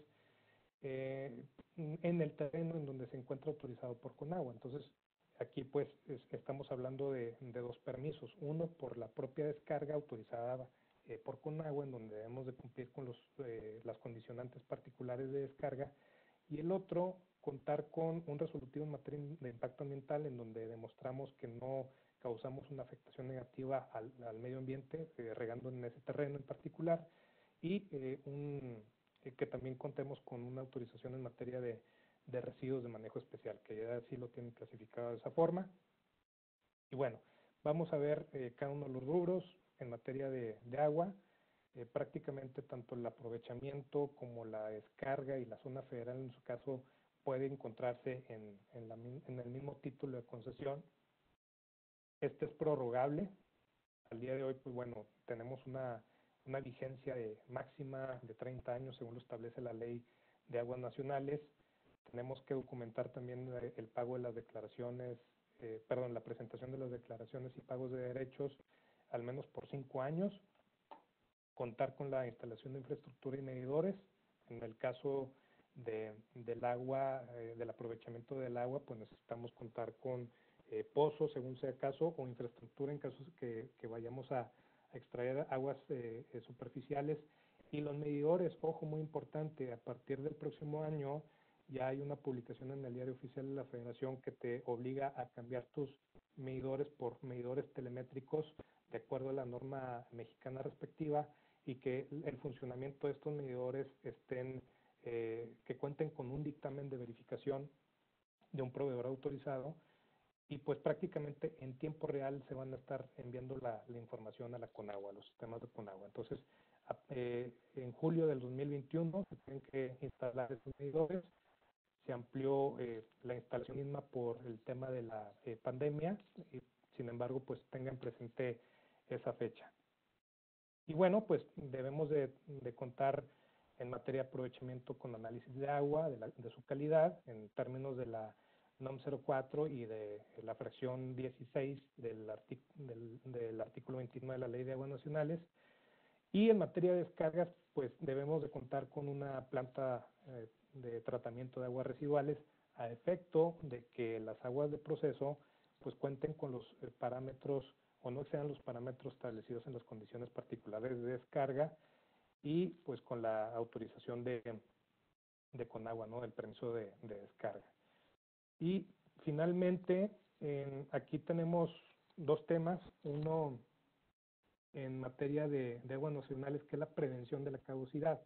eh, en el terreno en donde se encuentra autorizado por Conagua. Entonces, aquí pues es, estamos hablando de, de dos permisos. Uno por la propia descarga autorizada eh, por Conagua, en donde debemos de cumplir con los, eh, las condicionantes particulares de descarga, y el otro, contar con un resolutivo en materia de impacto ambiental en donde demostramos que no causamos una afectación negativa al, al medio ambiente, eh, regando en ese terreno en particular, y eh, un, eh, que también contemos con una autorización en materia de, de residuos de manejo especial, que ya sí lo tienen clasificado de esa forma. Y bueno, vamos a ver eh, cada uno de los rubros en materia de, de agua. Eh, prácticamente tanto el aprovechamiento como la descarga y la zona federal en su caso puede encontrarse en, en, la, en el mismo título de concesión. Este es prorrogable. Al día de hoy, pues bueno, tenemos una, una vigencia de máxima de treinta años según lo establece la Ley de Aguas Nacionales. Tenemos que documentar también el pago de las declaraciones, eh, perdón, la presentación de las declaraciones y pagos de derechos al menos por cinco años. Contar con la instalación de infraestructura y medidores. En el caso de, del agua, eh, del aprovechamiento del agua, pues necesitamos contar con eh, pozos, según sea el caso, o infraestructura en caso que, que vayamos a, a extraer aguas eh, eh, superficiales. Y los medidores, ojo, muy importante, a partir del próximo año ya hay una publicación en el Diario Oficial de la Federación que te obliga a cambiar tus medidores por medidores telemétricos de acuerdo a la norma mexicana respectiva, y que el funcionamiento de estos medidores estén, eh, que cuenten con un dictamen de verificación de un proveedor autorizado, y pues prácticamente en tiempo real se van a estar enviando la, la información a la Conagua, a los sistemas de Conagua. Entonces, a, eh, en julio del dos mil veintiuno se tienen que instalar estos medidores. Se amplió eh, la instalación misma por el tema de la eh, pandemia, y sin embargo, pues tengan presente esa fecha. Y bueno, pues debemos de, de contar en materia de aprovechamiento con análisis de agua, de, la, de su calidad, en términos de la NOM cero cuatro y de la fracción dieciséis del, artic, del, del artículo veintinueve de la Ley de Aguas Nacionales. Y en materia de descargas, pues debemos de contar con una planta eh, de tratamiento de aguas residuales a efecto de que las aguas de proceso pues cuenten con los eh, parámetros o no excedan los parámetros establecidos en las condiciones particulares de descarga, y pues con la autorización de, de Conagua, ¿no? Del permiso de, de descarga. Y finalmente, en, aquí tenemos dos temas. Uno en materia de, de aguas nacionales, que es la prevención de la caducidad.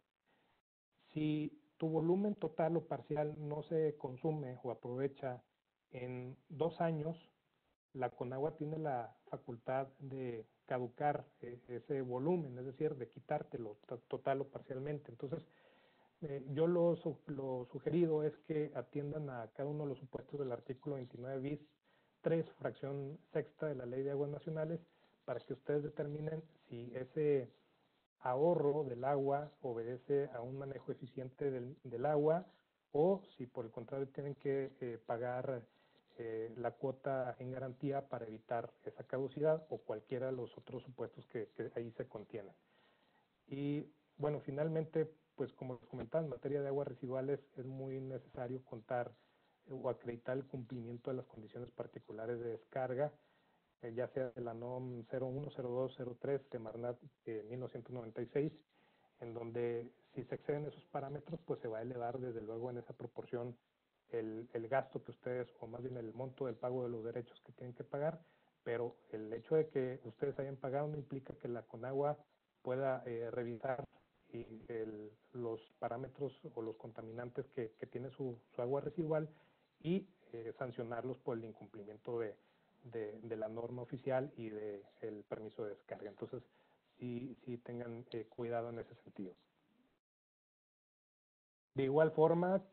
Si tu volumen total o parcial no se consume o aprovecha en dos años, la Conagua tiene la facultad de caducar eh, ese volumen, es decir, de quitártelo total o parcialmente. Entonces, eh, yo lo, lo sugerido es que atiendan a cada uno de los supuestos del artículo veintinueve bis tres, fracción sexta de la Ley de Aguas Nacionales, para que ustedes determinen si ese ahorro del agua obedece a un manejo eficiente del, del agua, o si por el contrario tienen que eh, pagar eh, la cuota en garantía para evitar esa caducidad, o cualquiera de los otros supuestos que, que ahí se contienen. Y bueno, finalmente, pues como les comentaba, en materia de aguas residuales es muy necesario contar eh, o acreditar el cumplimiento de las condiciones particulares de descarga, eh, ya sea de la NOM cero uno, cero dos, cero tres, Semarnat eh, mil novecientos noventa y seis, en donde si se exceden esos parámetros, pues se va a elevar desde luego en esa proporción el, el gasto que ustedes, o más bien el monto del pago de los derechos que tienen que pagar, pero el hecho de que ustedes hayan pagado no implica que la Conagua pueda eh, revisar y el, los parámetros o los contaminantes que, que tiene su, su agua residual, y eh, sancionarlos por el incumplimiento de, de, de la norma oficial y del de permiso de descarga. Entonces, sí, sí tengan eh, cuidado en ese sentido. De igual forma,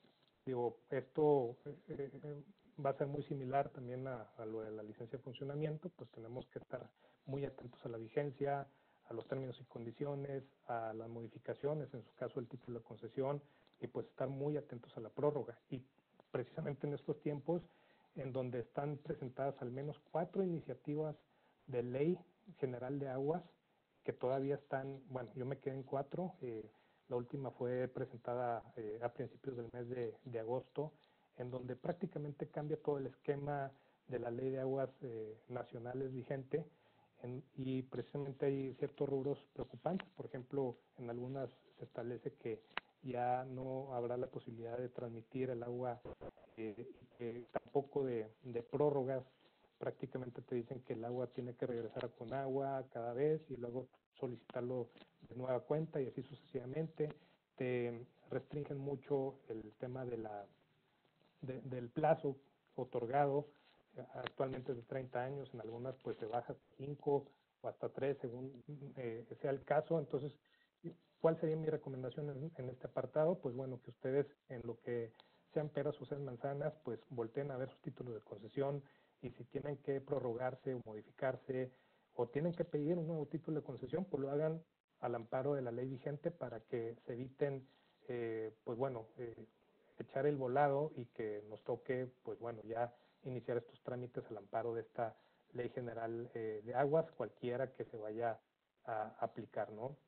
Digo, esto eh, eh, va a ser muy similar también a, a lo de la licencia de funcionamiento, pues tenemos que estar muy atentos a la vigencia, a los términos y condiciones, a las modificaciones, en su caso el título de concesión, y pues estar muy atentos a la prórroga. Y precisamente en estos tiempos, en donde están presentadas al menos cuatro iniciativas de ley general de aguas, que todavía están, bueno, yo me quedé en cuatro, eh, la última fue presentada eh, a principios del mes de, de agosto, en donde prácticamente cambia todo el esquema de la ley de aguas eh, nacionales vigente, en, y precisamente hay ciertos rubros preocupantes. Por ejemplo, en algunas se establece que ya no habrá la posibilidad de transmitir el agua, eh, eh, tampoco de, de prórrogas. Prácticamente te dicen que el agua tiene que regresar con agua cada vez y luego solicitarlo de nueva cuenta y así sucesivamente. Te restringen mucho el tema de la de, del plazo otorgado, actualmente es de treinta años, en algunas pues se baja a cinco o hasta tres según eh, sea el caso. Entonces, ¿cuál sería mi recomendación en, en este apartado? Pues bueno, que ustedes en lo que sean peras o sean manzanas, pues volteen a ver sus títulos de concesión, y si tienen que prorrogarse o modificarse o tienen que pedir un nuevo título de concesión, pues lo hagan al amparo de la ley vigente para que se eviten, eh, pues bueno, eh, echar el volado y que nos toque, pues bueno, ya iniciar estos trámites al amparo de esta ley general eh, de aguas, cualquiera que se vaya a aplicar, ¿no?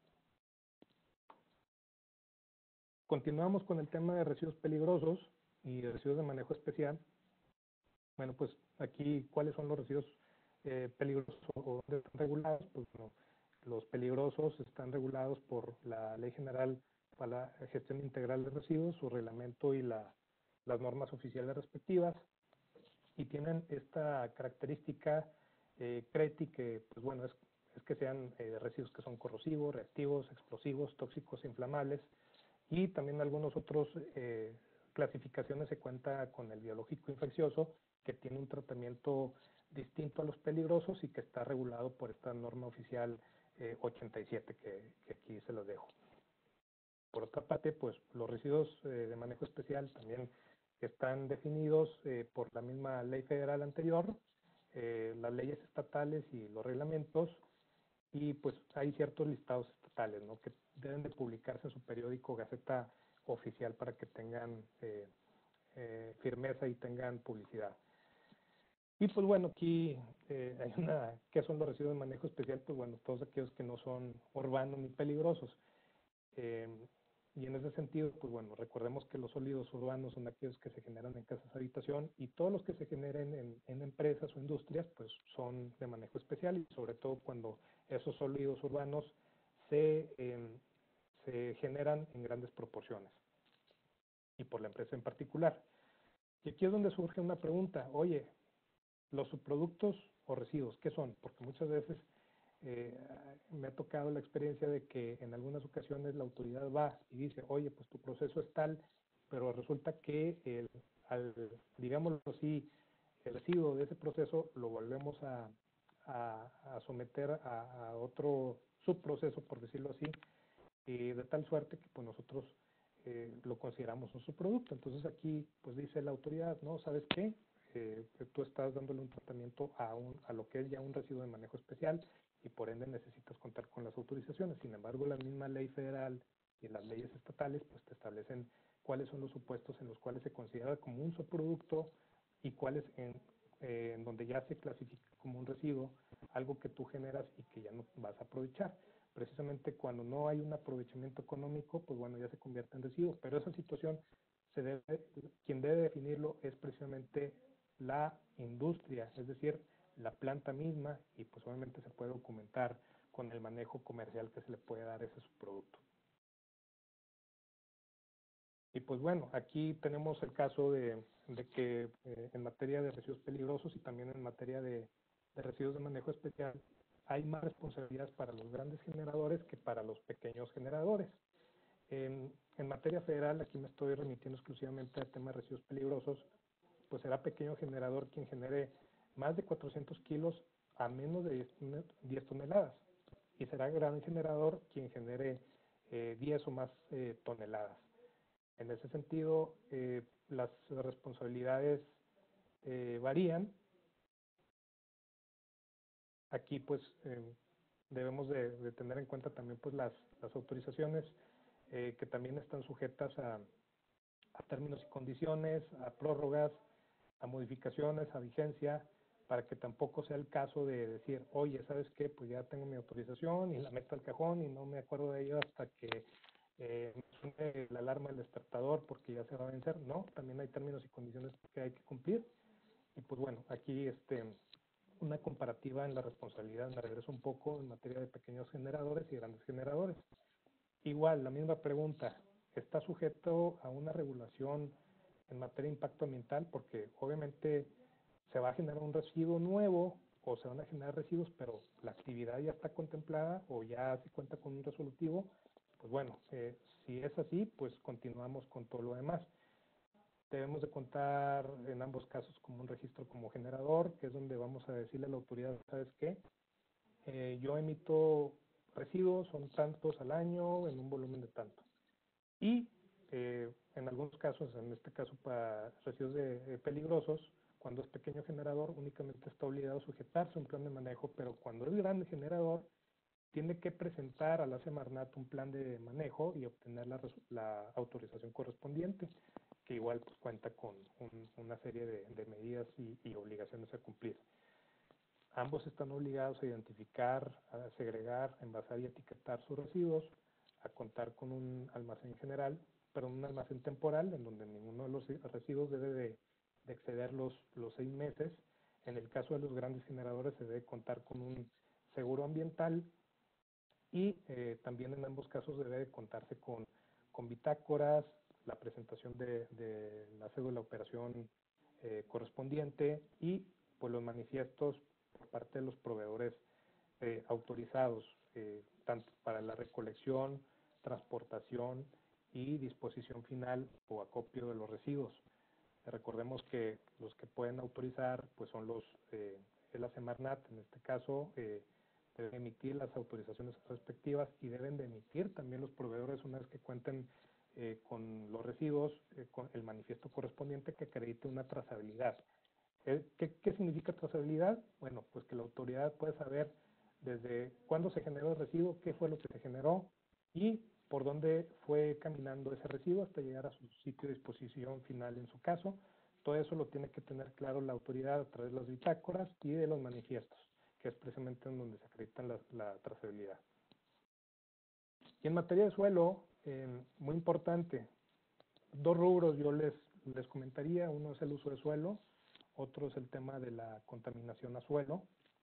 Continuamos con el tema de residuos peligrosos y residuos de manejo especial. Bueno, pues aquí, ¿cuáles son los residuos eh, peligrosos o dónde están regulados? Pues bueno, los peligrosos están regulados por la Ley General para la Gestión Integral de Residuos, su reglamento y la, las normas oficiales respectivas, y tienen esta característica eh, CRETI, que pues bueno, es, es que sean eh, residuos que son corrosivos, reactivos, explosivos, tóxicos, inflamables, y también algunos otros eh, clasificaciones se cuenta con el biológico infeccioso, que tiene un tratamiento distinto a los peligrosos y que está regulado por esta norma oficial eh, ochenta y siete, que, que aquí se los dejo. Por otra parte, pues los residuos eh, de manejo especial también están definidos eh, por la misma ley federal anterior, eh, las leyes estatales y los reglamentos, y pues hay ciertos listados estatales, ¿no?, que deben de publicarse en su periódico Gaceta Oficial para que tengan eh, eh, firmeza y tengan publicidad. Y pues bueno, aquí eh, hay una, ¿qué son los residuos de manejo especial? Pues bueno, todos aquellos que no son urbanos ni peligrosos. Eh, y en ese sentido, pues bueno, recordemos que los sólidos urbanos son aquellos que se generan en casas habitación, y todos los que se generen en, en empresas o industrias, pues son de manejo especial, y sobre todo cuando esos sólidos urbanos se, eh, se generan en grandes proporciones y por la empresa en particular. Y aquí es donde surge una pregunta: oye, los subproductos o residuos, ¿qué son? Porque muchas veces eh, me ha tocado la experiencia de que en algunas ocasiones la autoridad va y dice, oye, pues tu proceso es tal, pero resulta que el, al, digámoslo así, el residuo de ese proceso lo volvemos a, a, a someter a, a otro subproceso, por decirlo así, y de tal suerte que pues nosotros eh, lo consideramos un subproducto. Entonces aquí pues dice la autoridad, no, ¿sabes qué? Eh, tú estás dándole un tratamiento a, un, a lo que es ya un residuo de manejo especial, y por ende necesitas contar con las autorizaciones. Sin embargo, la misma ley federal y las leyes estatales pues te establecen cuáles son los supuestos en los cuales se considera como un subproducto y cuáles en, eh, en donde ya se clasifica como un residuo, algo que tú generas y que ya no vas a aprovechar. Precisamente cuando no hay un aprovechamiento económico, pues bueno, ya se convierte en residuo. Pero esa situación, se debe, quien debe definirlo es precisamente la industria, es decir, la planta misma, y pues obviamente se puede documentar con el manejo comercial que se le puede dar a ese subproducto. Y pues bueno, aquí tenemos el caso de, de que eh, en materia de residuos peligrosos y también en materia de, de residuos de manejo especial, hay más responsabilidades para los grandes generadores que para los pequeños generadores. En, en materia federal, aquí me estoy remitiendo exclusivamente al tema de residuos peligrosos, pues será pequeño generador quien genere más de cuatrocientos kilos a menos de diez toneladas, y será gran generador quien genere eh, diez o más eh, toneladas. En ese sentido, eh, las responsabilidades eh, varían. Aquí pues eh, debemos de, de tener en cuenta también pues las, las autorizaciones eh, que también están sujetas a, a términos y condiciones, a prórrogas, a modificaciones, a vigencia, para que tampoco sea el caso de decir, oye, ¿sabes qué? Pues ya tengo mi autorización y la meto al cajón y no me acuerdo de ello hasta que eh, me suene la alarma del despertador porque ya se va a vencer. No, también hay términos y condiciones que hay que cumplir. Y pues bueno, aquí este, una comparativa en la responsabilidad, me regreso un poco en materia de pequeños generadores y grandes generadores. Igual, la misma pregunta, ¿está sujeto a una regulación en materia de impacto ambiental? Porque obviamente se va a generar un residuo nuevo o se van a generar residuos, pero la actividad ya está contemplada o ya se cuenta con un resolutivo. Pues bueno, eh, si es así, pues continuamos con todo lo demás. Debemos de contar en ambos casos como un registro como generador, que es donde vamos a decirle a la autoridad, ¿sabes qué? Eh, yo emito residuos, son tantos al año, en un volumen de tanto. Y eh, en algunos casos, en este caso para residuos de, de peligrosos, cuando es pequeño generador, únicamente está obligado a sujetarse a un plan de manejo, pero cuando es grande generador, tiene que presentar a la Semarnat un plan de manejo y obtener la, la autorización correspondiente, que igual pues, cuenta con un, una serie de, de medidas y, y obligaciones a cumplir. Ambos están obligados a identificar, a segregar, envasar y etiquetar sus residuos, a contar con un almacén general, pero un almacén temporal, en donde ninguno de los residuos debe de, de exceder los, los seis meses. En el caso de los grandes generadores se debe contar con un seguro ambiental y eh, también en ambos casos debe de contarse con, con bitácoras, la presentación de, de la cédula de operación eh, correspondiente y pues los manifiestos por parte de los proveedores eh, autorizados, eh, tanto para la recolección, transportación y disposición final o acopio de los residuos. Eh, recordemos que los que pueden autorizar pues son los, eh, la Semarnat, en este caso, eh, deben emitir las autorizaciones respectivas y deben de emitir también los proveedores una vez que cuenten eh, con los residuos, eh, con el manifiesto correspondiente que acredite una trazabilidad. ¿Qué, ¿Qué significa trazabilidad? Bueno, pues que la autoridad puede saber desde cuándo se generó el residuo, qué fue lo que se generó y por dónde fue caminando ese residuo hasta llegar a su sitio de disposición final en su caso. Todo eso lo tiene que tener claro la autoridad a través de las bitácoras y de los manifiestos, que es precisamente en donde se acredita la, la trazabilidad. Y en materia de suelo, eh, muy importante, dos rubros yo les, les comentaría. Uno es el uso de suelo, otro es el tema de la contaminación a suelo.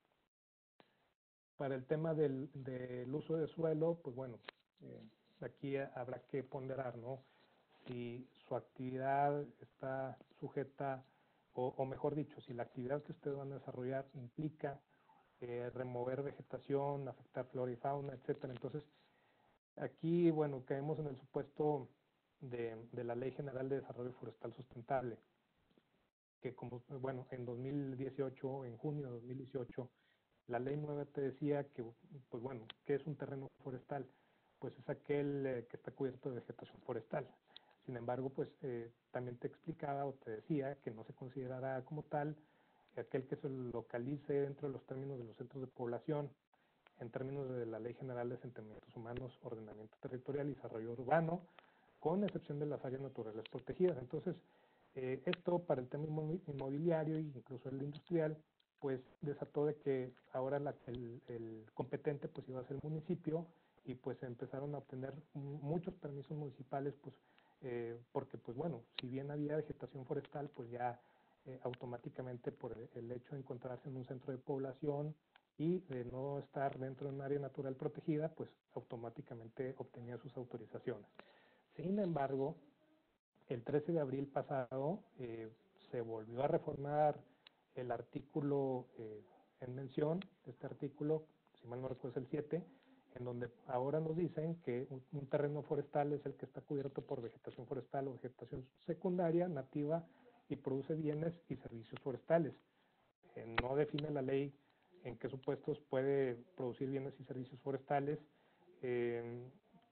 Para el tema del, del uso de suelo, pues bueno, eh, aquí habrá que ponderar, ¿no? Si su actividad está sujeta, o, o mejor dicho, si la actividad que ustedes van a desarrollar implica eh, remover vegetación, afectar flora y fauna, etcétera. Entonces, aquí, bueno, caemos en el supuesto de, de la Ley General de Desarrollo Forestal Sustentable, que como, bueno, en dos mil dieciocho, en junio de dos mil dieciocho, la ley nueva te decía que, pues bueno, ¿qué es un terreno forestal? Pues es aquel eh, que está cubierto de vegetación forestal. Sin embargo, pues eh, también te explicaba o te decía que no se considerará como tal aquel que se localice dentro de los términos de los centros de población, en términos de la Ley General de Asentamientos Humanos, Ordenamiento Territorial y Desarrollo Urbano, con excepción de las áreas naturales protegidas. Entonces, eh, esto para el tema inmobiliario e incluso el industrial, pues desató de que ahora la, el, el competente pues iba a ser el municipio y pues empezaron a obtener muchos permisos municipales, pues eh, porque pues bueno, si bien había vegetación forestal, pues ya eh, automáticamente por el, el hecho de encontrarse en un centro de población y de no estar dentro de un área natural protegida, pues automáticamente obtenía sus autorizaciones. Sin embargo, el trece de abril pasado eh, se volvió a reformar el artículo eh, en mención, este artículo, si mal no recuerdo es el siete, en donde ahora nos dicen que un, un terreno forestal es el que está cubierto por vegetación forestal o vegetación secundaria, nativa, y produce bienes y servicios forestales. Eh, no define la ley en qué supuestos puede producir bienes y servicios forestales, eh,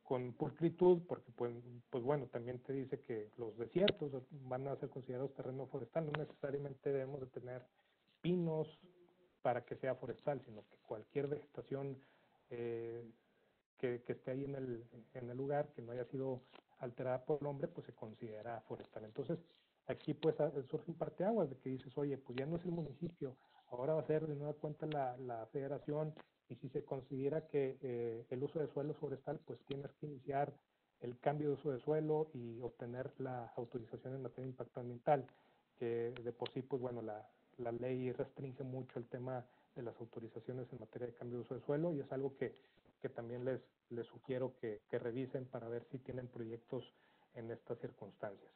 con pulcritud, porque pues, pues bueno, también te dice que los desiertos van a ser considerados terreno forestal, no necesariamente debemos de tener pinos para que sea forestal, sino que cualquier vegetación eh, que, que esté ahí en el, en el lugar, que no haya sido alterada por el hombre, pues se considera forestal. Entonces, aquí pues surge un parteaguas de que dices, oye, pues ya no es el municipio, ahora va a ser de nueva cuenta la, la federación, y si se considera que eh, el uso de suelo es forestal, pues tienes que iniciar el cambio de uso de suelo y obtener la autorización en materia de impacto ambiental, que de por sí, pues bueno, la, la ley restringe mucho el tema de las autorizaciones en materia de cambio de uso de suelo, y es algo que, que también les, les sugiero que, que revisen para ver si tienen proyectos en estas circunstancias.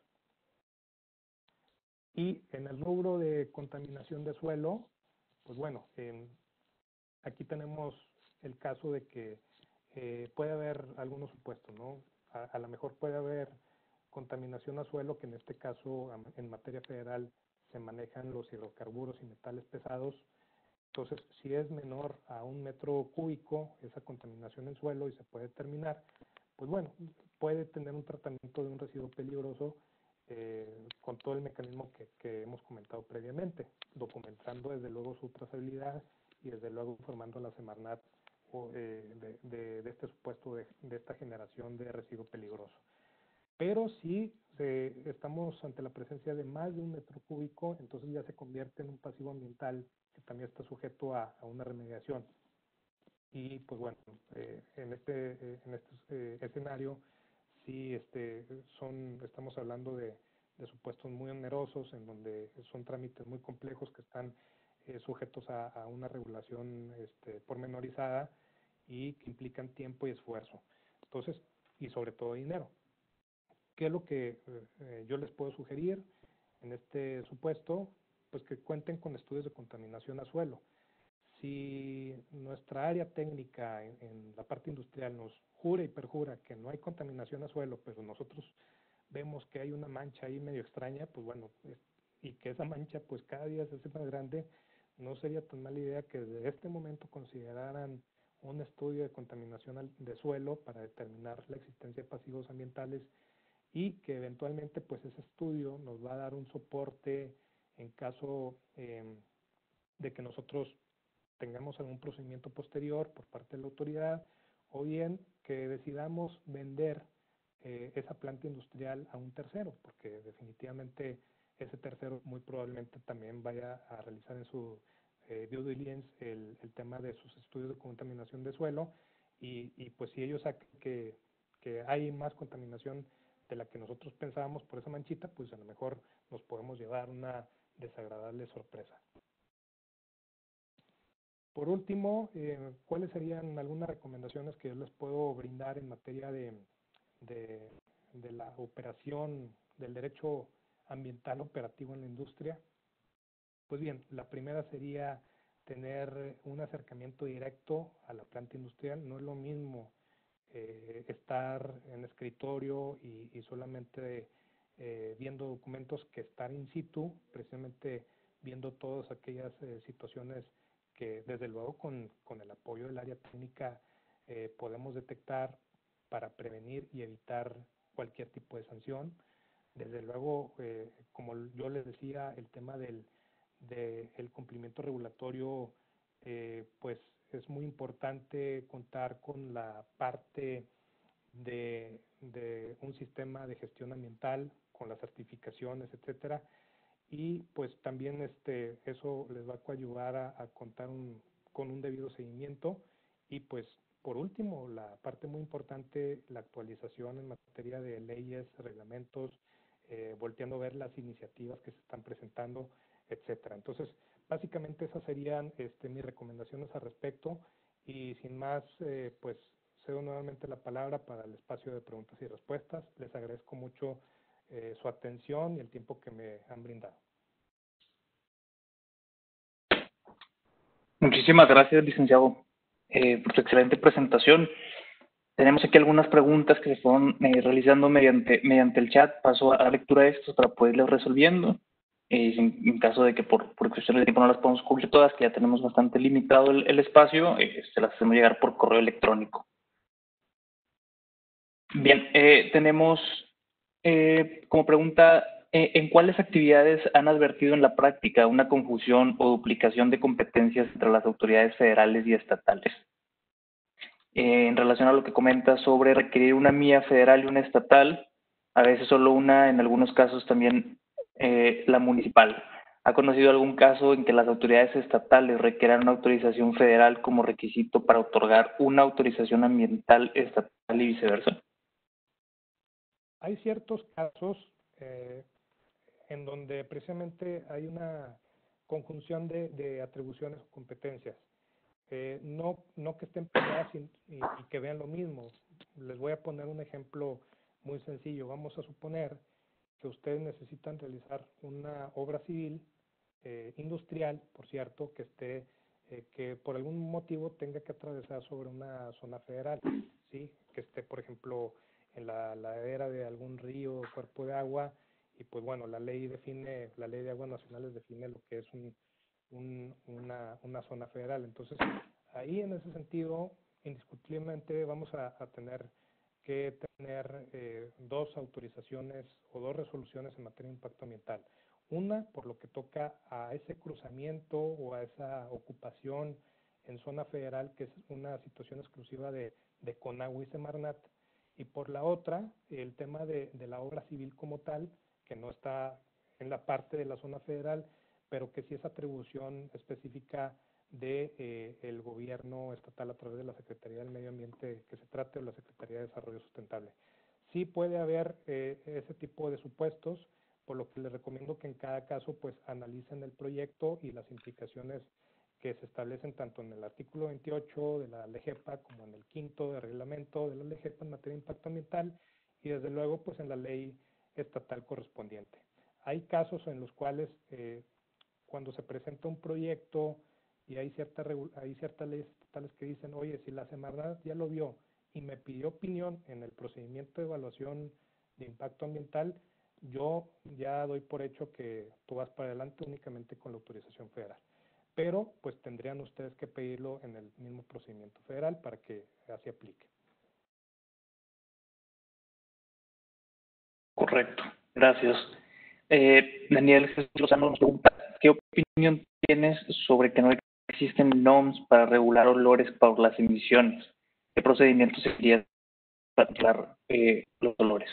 Y en el rubro de contaminación de suelo, pues bueno, eh, aquí tenemos el caso de que eh, puede haber algunos supuestos, ¿no? A, a lo mejor puede haber contaminación a suelo, que en este caso en materia federal se manejan los hidrocarburos y metales pesados. Entonces, si es menor a un metro cúbico esa contaminación en suelo y se puede determinar, pues bueno, puede tener un tratamiento de un residuo peligroso eh, con todo el mecanismo que, que hemos comentado previamente, documentando desde luego su trazabilidad y desde luego informando a la Semarnat o, eh, de, de, de este supuesto de, de esta generación de residuo peligroso. Pero si eh, estamos ante la presencia de más de un metro cúbico, entonces ya se convierte en un pasivo ambiental que también está sujeto a, a una remediación. Y pues bueno, eh, en este, eh, en este eh, escenario, sí este, son, estamos hablando de, de supuestos muy onerosos, en donde son trámites muy complejos que están eh, sujetos a, a una regulación este, pormenorizada y que implican tiempo y esfuerzo. Entonces, y sobre todo dinero. ¿Qué es lo que eh, yo les puedo sugerir en este supuesto? Pues que cuenten con estudios de contaminación a suelo. Si nuestra área técnica en, en la parte industrial nos jura y perjura que no hay contaminación a suelo, pero nosotros vemos que hay una mancha ahí medio extraña, pues bueno, es, y que esa mancha pues cada día se hace más grande, no sería tan mala idea que desde este momento consideraran un estudio de contaminación de suelo para determinar la existencia de pasivos ambientales, y que eventualmente pues ese estudio nos va a dar un soporte en caso eh, de que nosotros tengamos algún procedimiento posterior por parte de la autoridad, o bien que decidamos vender eh, esa planta industrial a un tercero, porque definitivamente ese tercero muy probablemente también vaya a realizar en su eh, due diligence el, el tema de sus estudios de contaminación de suelo, y, y pues si ellos sacan que, que hay más contaminación de la que nosotros pensábamos por esa manchita, pues a lo mejor nos podemos llevar una desagradable sorpresa. Por último, eh, ¿cuáles serían algunas recomendaciones que yo les puedo brindar en materia de, de, de la operación del derecho ambiental operativo en la industria? Pues bien, la primera sería tener un acercamiento directo a la planta industrial. No es lo mismo eh, estar en escritorio y, y solamente eh, viendo documentos que estar in situ, precisamente viendo todas aquellas eh, situaciones que desde luego con, con el apoyo del área técnica eh, podemos detectar para prevenir y evitar cualquier tipo de sanción. Desde luego, eh, como yo les decía, el tema del de el cumplimiento regulatorio, eh, pues es muy importante contar con la parte de, de un sistema de gestión ambiental, con las certificaciones, etcétera, y pues también este, eso les va a ayudar a, a contar un, con un debido seguimiento. Y pues por último, la parte muy importante, la actualización en materia de leyes, reglamentos, eh, volteando a ver las iniciativas que se están presentando, etcétera. Entonces, básicamente esas serían este, mis recomendaciones al respecto, y sin más, eh, pues cedo nuevamente la palabra para el espacio de preguntas y respuestas. Les agradezco mucho eh, su atención y el tiempo que me han brindado. Muchísimas gracias, licenciado, eh, por su excelente presentación. Tenemos aquí algunas preguntas que se fueron eh, realizando mediante, mediante el chat. Paso a la lectura de estos para poderles resolviendo. Eh, en, en caso de que por, por cuestiones de tiempo no las podemos cubrir todas, que ya tenemos bastante limitado el, el espacio, eh, se las hacemos llegar por correo electrónico. Bien, eh, tenemos eh, como pregunta, eh, ¿en cuáles actividades han advertido en la práctica una confusión o duplicación de competencias entre las autoridades federales y estatales? Eh, en relación a lo que comenta sobre requerir una mía federal y una estatal, a veces solo una, en algunos casos también eh, la municipal. ¿Ha conocido algún caso en que las autoridades estatales requieran una autorización federal como requisito para otorgar una autorización ambiental estatal y viceversa? Hay ciertos casos eh, en donde precisamente hay una conjunción de, de atribuciones o competencias. Eh, no, no que estén peleadas y, y, y que vean lo mismo. Les voy a poner un ejemplo muy sencillo. Vamos a suponer que ustedes necesitan realizar una obra civil eh, industrial, por cierto, que esté, eh, que por algún motivo tenga que atravesar sobre una zona federal, ¿sí? Que esté, por ejemplo, en la ladera de algún río o cuerpo de agua, y pues bueno, la ley define, la ley de aguas nacionales define lo que es un, un, una, una zona federal. Entonces, ahí en ese sentido, indiscutiblemente vamos a, a tener que tener eh, dos autorizaciones o dos resoluciones en materia de impacto ambiental. Una, por lo que toca a ese cruzamiento o a esa ocupación en zona federal, que es una situación exclusiva de, de Conagua y Semarnat, y por la otra, el tema de, de la obra civil como tal, que no está en la parte de la zona federal, pero que sí es atribución específica de eh, el gobierno estatal a través de la Secretaría del Medio Ambiente que se trate o la Secretaría de Desarrollo Sustentable. Sí puede haber eh, ese tipo de supuestos, por lo que les recomiendo que en cada caso pues analicen el proyecto y las implicaciones que se establecen tanto en el artículo veintiocho de la LEGEPA como en el quinto de reglamento de la LEGEPA en materia de impacto ambiental y desde luego pues en la ley estatal correspondiente. Hay casos en los cuales eh, cuando se presenta un proyecto y hay, cierta, hay ciertas leyes estatales que dicen, oye, si la Semarnat ya lo vio y me pidió opinión en el procedimiento de evaluación de impacto ambiental, yo ya doy por hecho que tú vas para adelante únicamente con la autorización federal. Pero pues tendrían ustedes que pedirlo en el mismo procedimiento federal para que así aplique. Correcto, gracias. Eh, Daniel Jesús Lozano nos pregunta, ¿qué opinión tienes sobre que no existen normas para regular olores por las emisiones? ¿Qué procedimiento seguiría para regular eh, los olores?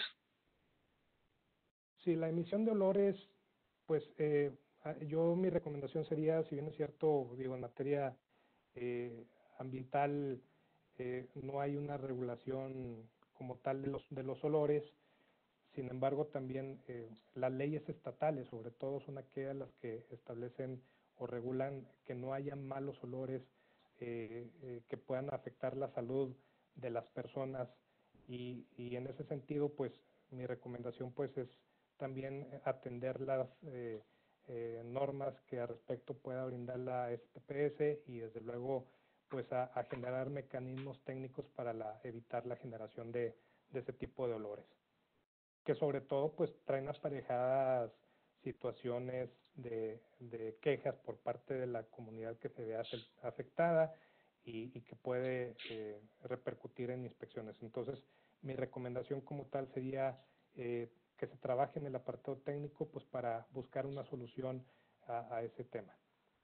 Sí, la emisión de olores, pues eh, yo mi recomendación sería, si bien es cierto, digo, en materia eh, ambiental eh, no hay una regulación como tal de los, de los olores, sin embargo también eh, las leyes estatales, sobre todo, son aquellas las que establecen o regulan que no haya malos olores eh, eh, que puedan afectar la salud de las personas y, y en ese sentido, pues mi recomendación pues es también atender las eh, eh, normas que al respecto pueda brindar la S T P S y desde luego pues a, a generar mecanismos técnicos para la, evitar la generación de, de ese tipo de olores, que sobre todo pues traen aparejadas situaciones de, de quejas por parte de la comunidad que se ve afectada y, y que puede eh, repercutir en inspecciones. Entonces, mi recomendación como tal sería eh, que se trabaje en el apartado técnico pues para buscar una solución a, a ese tema.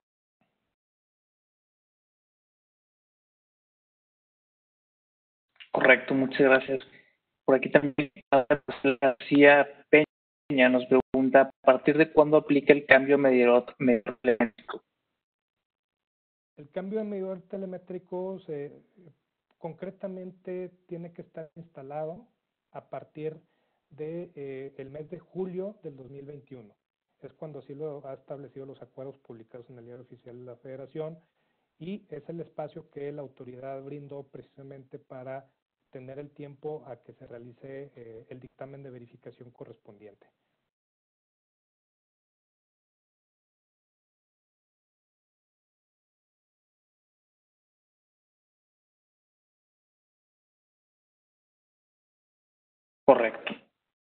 Correcto, muchas gracias. Por aquí también García Peña nos pregunta, ¿a partir de cuándo aplica el cambio medidor telemétrico? El cambio de medidor telemétrico se, concretamente tiene que estar instalado a partir de eh, el mes de julio del dos mil veintiuno. Es cuando así lo ha establecido los acuerdos publicados en el Diario Oficial de la Federación y es el espacio que la autoridad brindó precisamente para tener el tiempo a que se realice eh, el dictamen de verificación correspondiente. Correcto.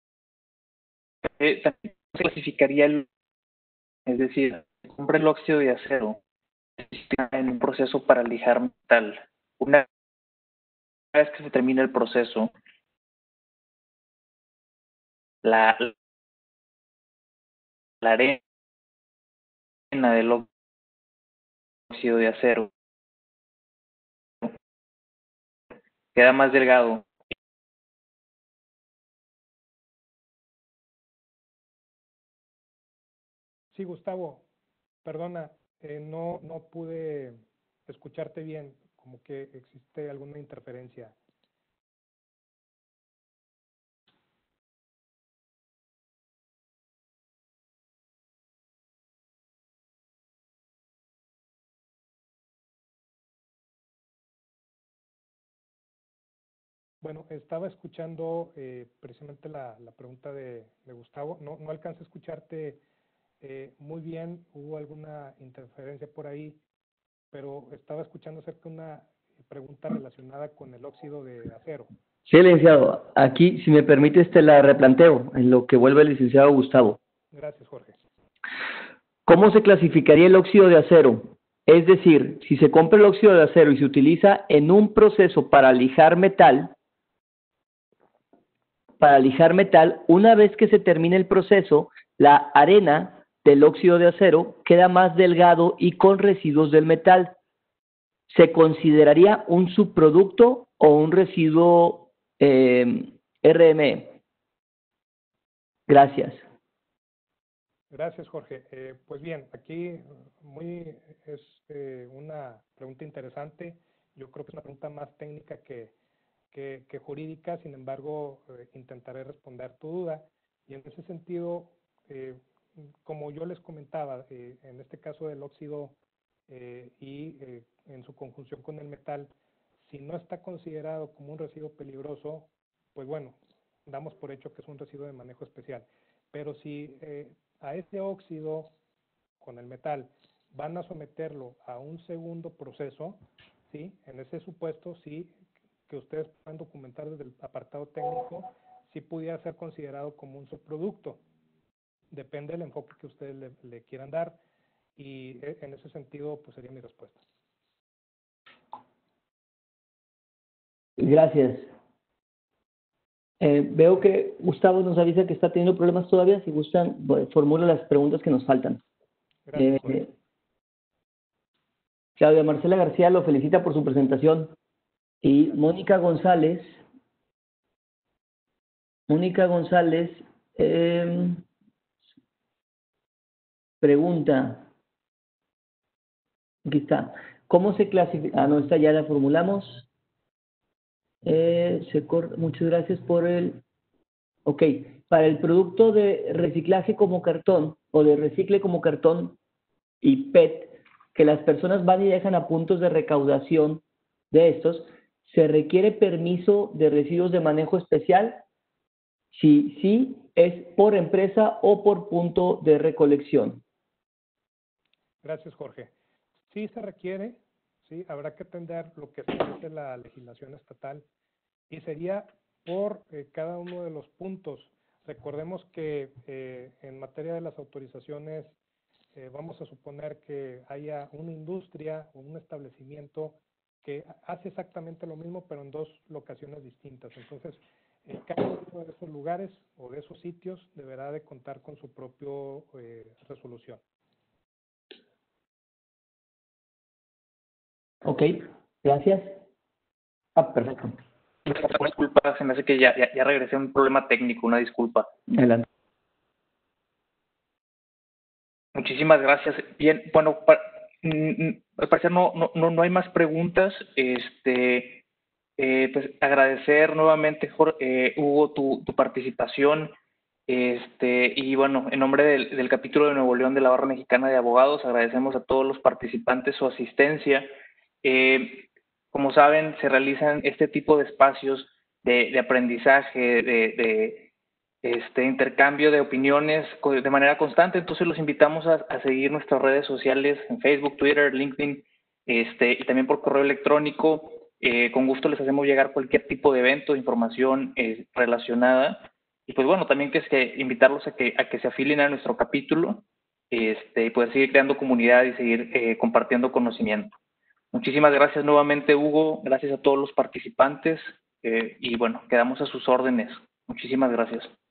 Eh, también se clasificaría el, es decir, compra el óxido de acero en un proceso para lijar metal. Una vez que se termina el proceso, la, la arena del óxido de acero queda más delgado. Sí, Gustavo, perdona, eh, no, no pude escucharte bien, como que existe alguna interferencia. Bueno, estaba escuchando eh, precisamente la, la pregunta de, de Gustavo. No, no alcancé a escucharte eh, muy bien, hubo alguna interferencia por ahí, pero estaba escuchando acerca de una pregunta relacionada con el óxido de acero. Sí, licenciado. Aquí, si me permite, te la replanteo en lo que vuelve el licenciado Gustavo. Gracias, Jorge. ¿Cómo se clasificaría el óxido de acero? Es decir, si se compra el óxido de acero y se utiliza en un proceso para lijar metal, para lijar metal, una vez que se termine el proceso, la arena del óxido de acero queda más delgado y con residuos del metal. ¿Se consideraría un subproducto o un residuo eh, R M E? Gracias. Gracias, Jorge. Eh, pues bien, aquí muy es eh, una pregunta interesante. Yo creo que es una pregunta más técnica que, que, que jurídica. Sin embargo, eh, intentaré responder tu duda. Y en ese sentido, eh, como yo les comentaba, eh, en este caso del óxido eh, y eh, en su conjunción con el metal, si no está considerado como un residuo peligroso, pues bueno, damos por hecho que es un residuo de manejo especial. Pero si eh, a ese óxido con el metal van a someterlo a un segundo proceso, ¿sí? En ese supuesto, sí, que ustedes puedan documentar desde el apartado técnico, sí pudiera ser considerado como un subproducto. Depende del enfoque que ustedes le, le quieran dar y en ese sentido, pues sería mi respuesta. Gracias. Eh, veo que Gustavo nos avisa que está teniendo problemas todavía. Si gustan, bueno, formula las preguntas que nos faltan. Gracias, Eh, Claudia Marcela García lo felicita por su presentación. Y Mónica González, Mónica González eh, pregunta, aquí está, ¿cómo se clasifica? Ah, no, esta ya la formulamos. Eh, se corta, muchas gracias por el... Ok, para el producto de reciclaje como cartón o de recicle como cartón y P E T, que las personas van y dejan a puntos de recaudación de estos, ¿se requiere permiso de residuos de manejo especial? Si sí, ¿es por empresa o por punto de recolección? Gracias, Jorge. Sí se requiere, sí, habrá que atender lo que establece la legislación estatal y sería por eh, cada uno de los puntos. Recordemos que eh, en materia de las autorizaciones eh, vamos a suponer que haya una industria o un establecimiento que hace exactamente lo mismo pero en dos locaciones distintas. Entonces, eh, cada uno de esos lugares o de esos sitios deberá de contar con su propia eh, resolución. Ok, gracias. Ah, perfecto. Una disculpa, se me hace que ya, ya, ya regresé a un problema técnico, una disculpa. Adelante. Muchísimas gracias. Bien, bueno, para, al parecer no, no, no hay más preguntas. Este, eh, pues agradecer nuevamente, Jorge, eh, Hugo, tu, tu participación. Este, y bueno, en nombre del, del capítulo de Nuevo León de la Barra Mexicana de Abogados, agradecemos a todos los participantes su asistencia. Eh, como saben, se realizan este tipo de espacios de, de aprendizaje, de, de este intercambio de opiniones de manera constante, entonces los invitamos a, a seguir nuestras redes sociales en Facebook, Twitter, LinkedIn, este, y también por correo electrónico. Eh, con gusto les hacemos llegar cualquier tipo de evento, información eh, relacionada. Y pues bueno, también que es que invitarlos a que, a que se afilien a nuestro capítulo este, y poder seguir creando comunidad y seguir eh, compartiendo conocimiento. Muchísimas gracias nuevamente, Hugo. Gracias a todos los participantes eh, y bueno, quedamos a sus órdenes. Muchísimas gracias.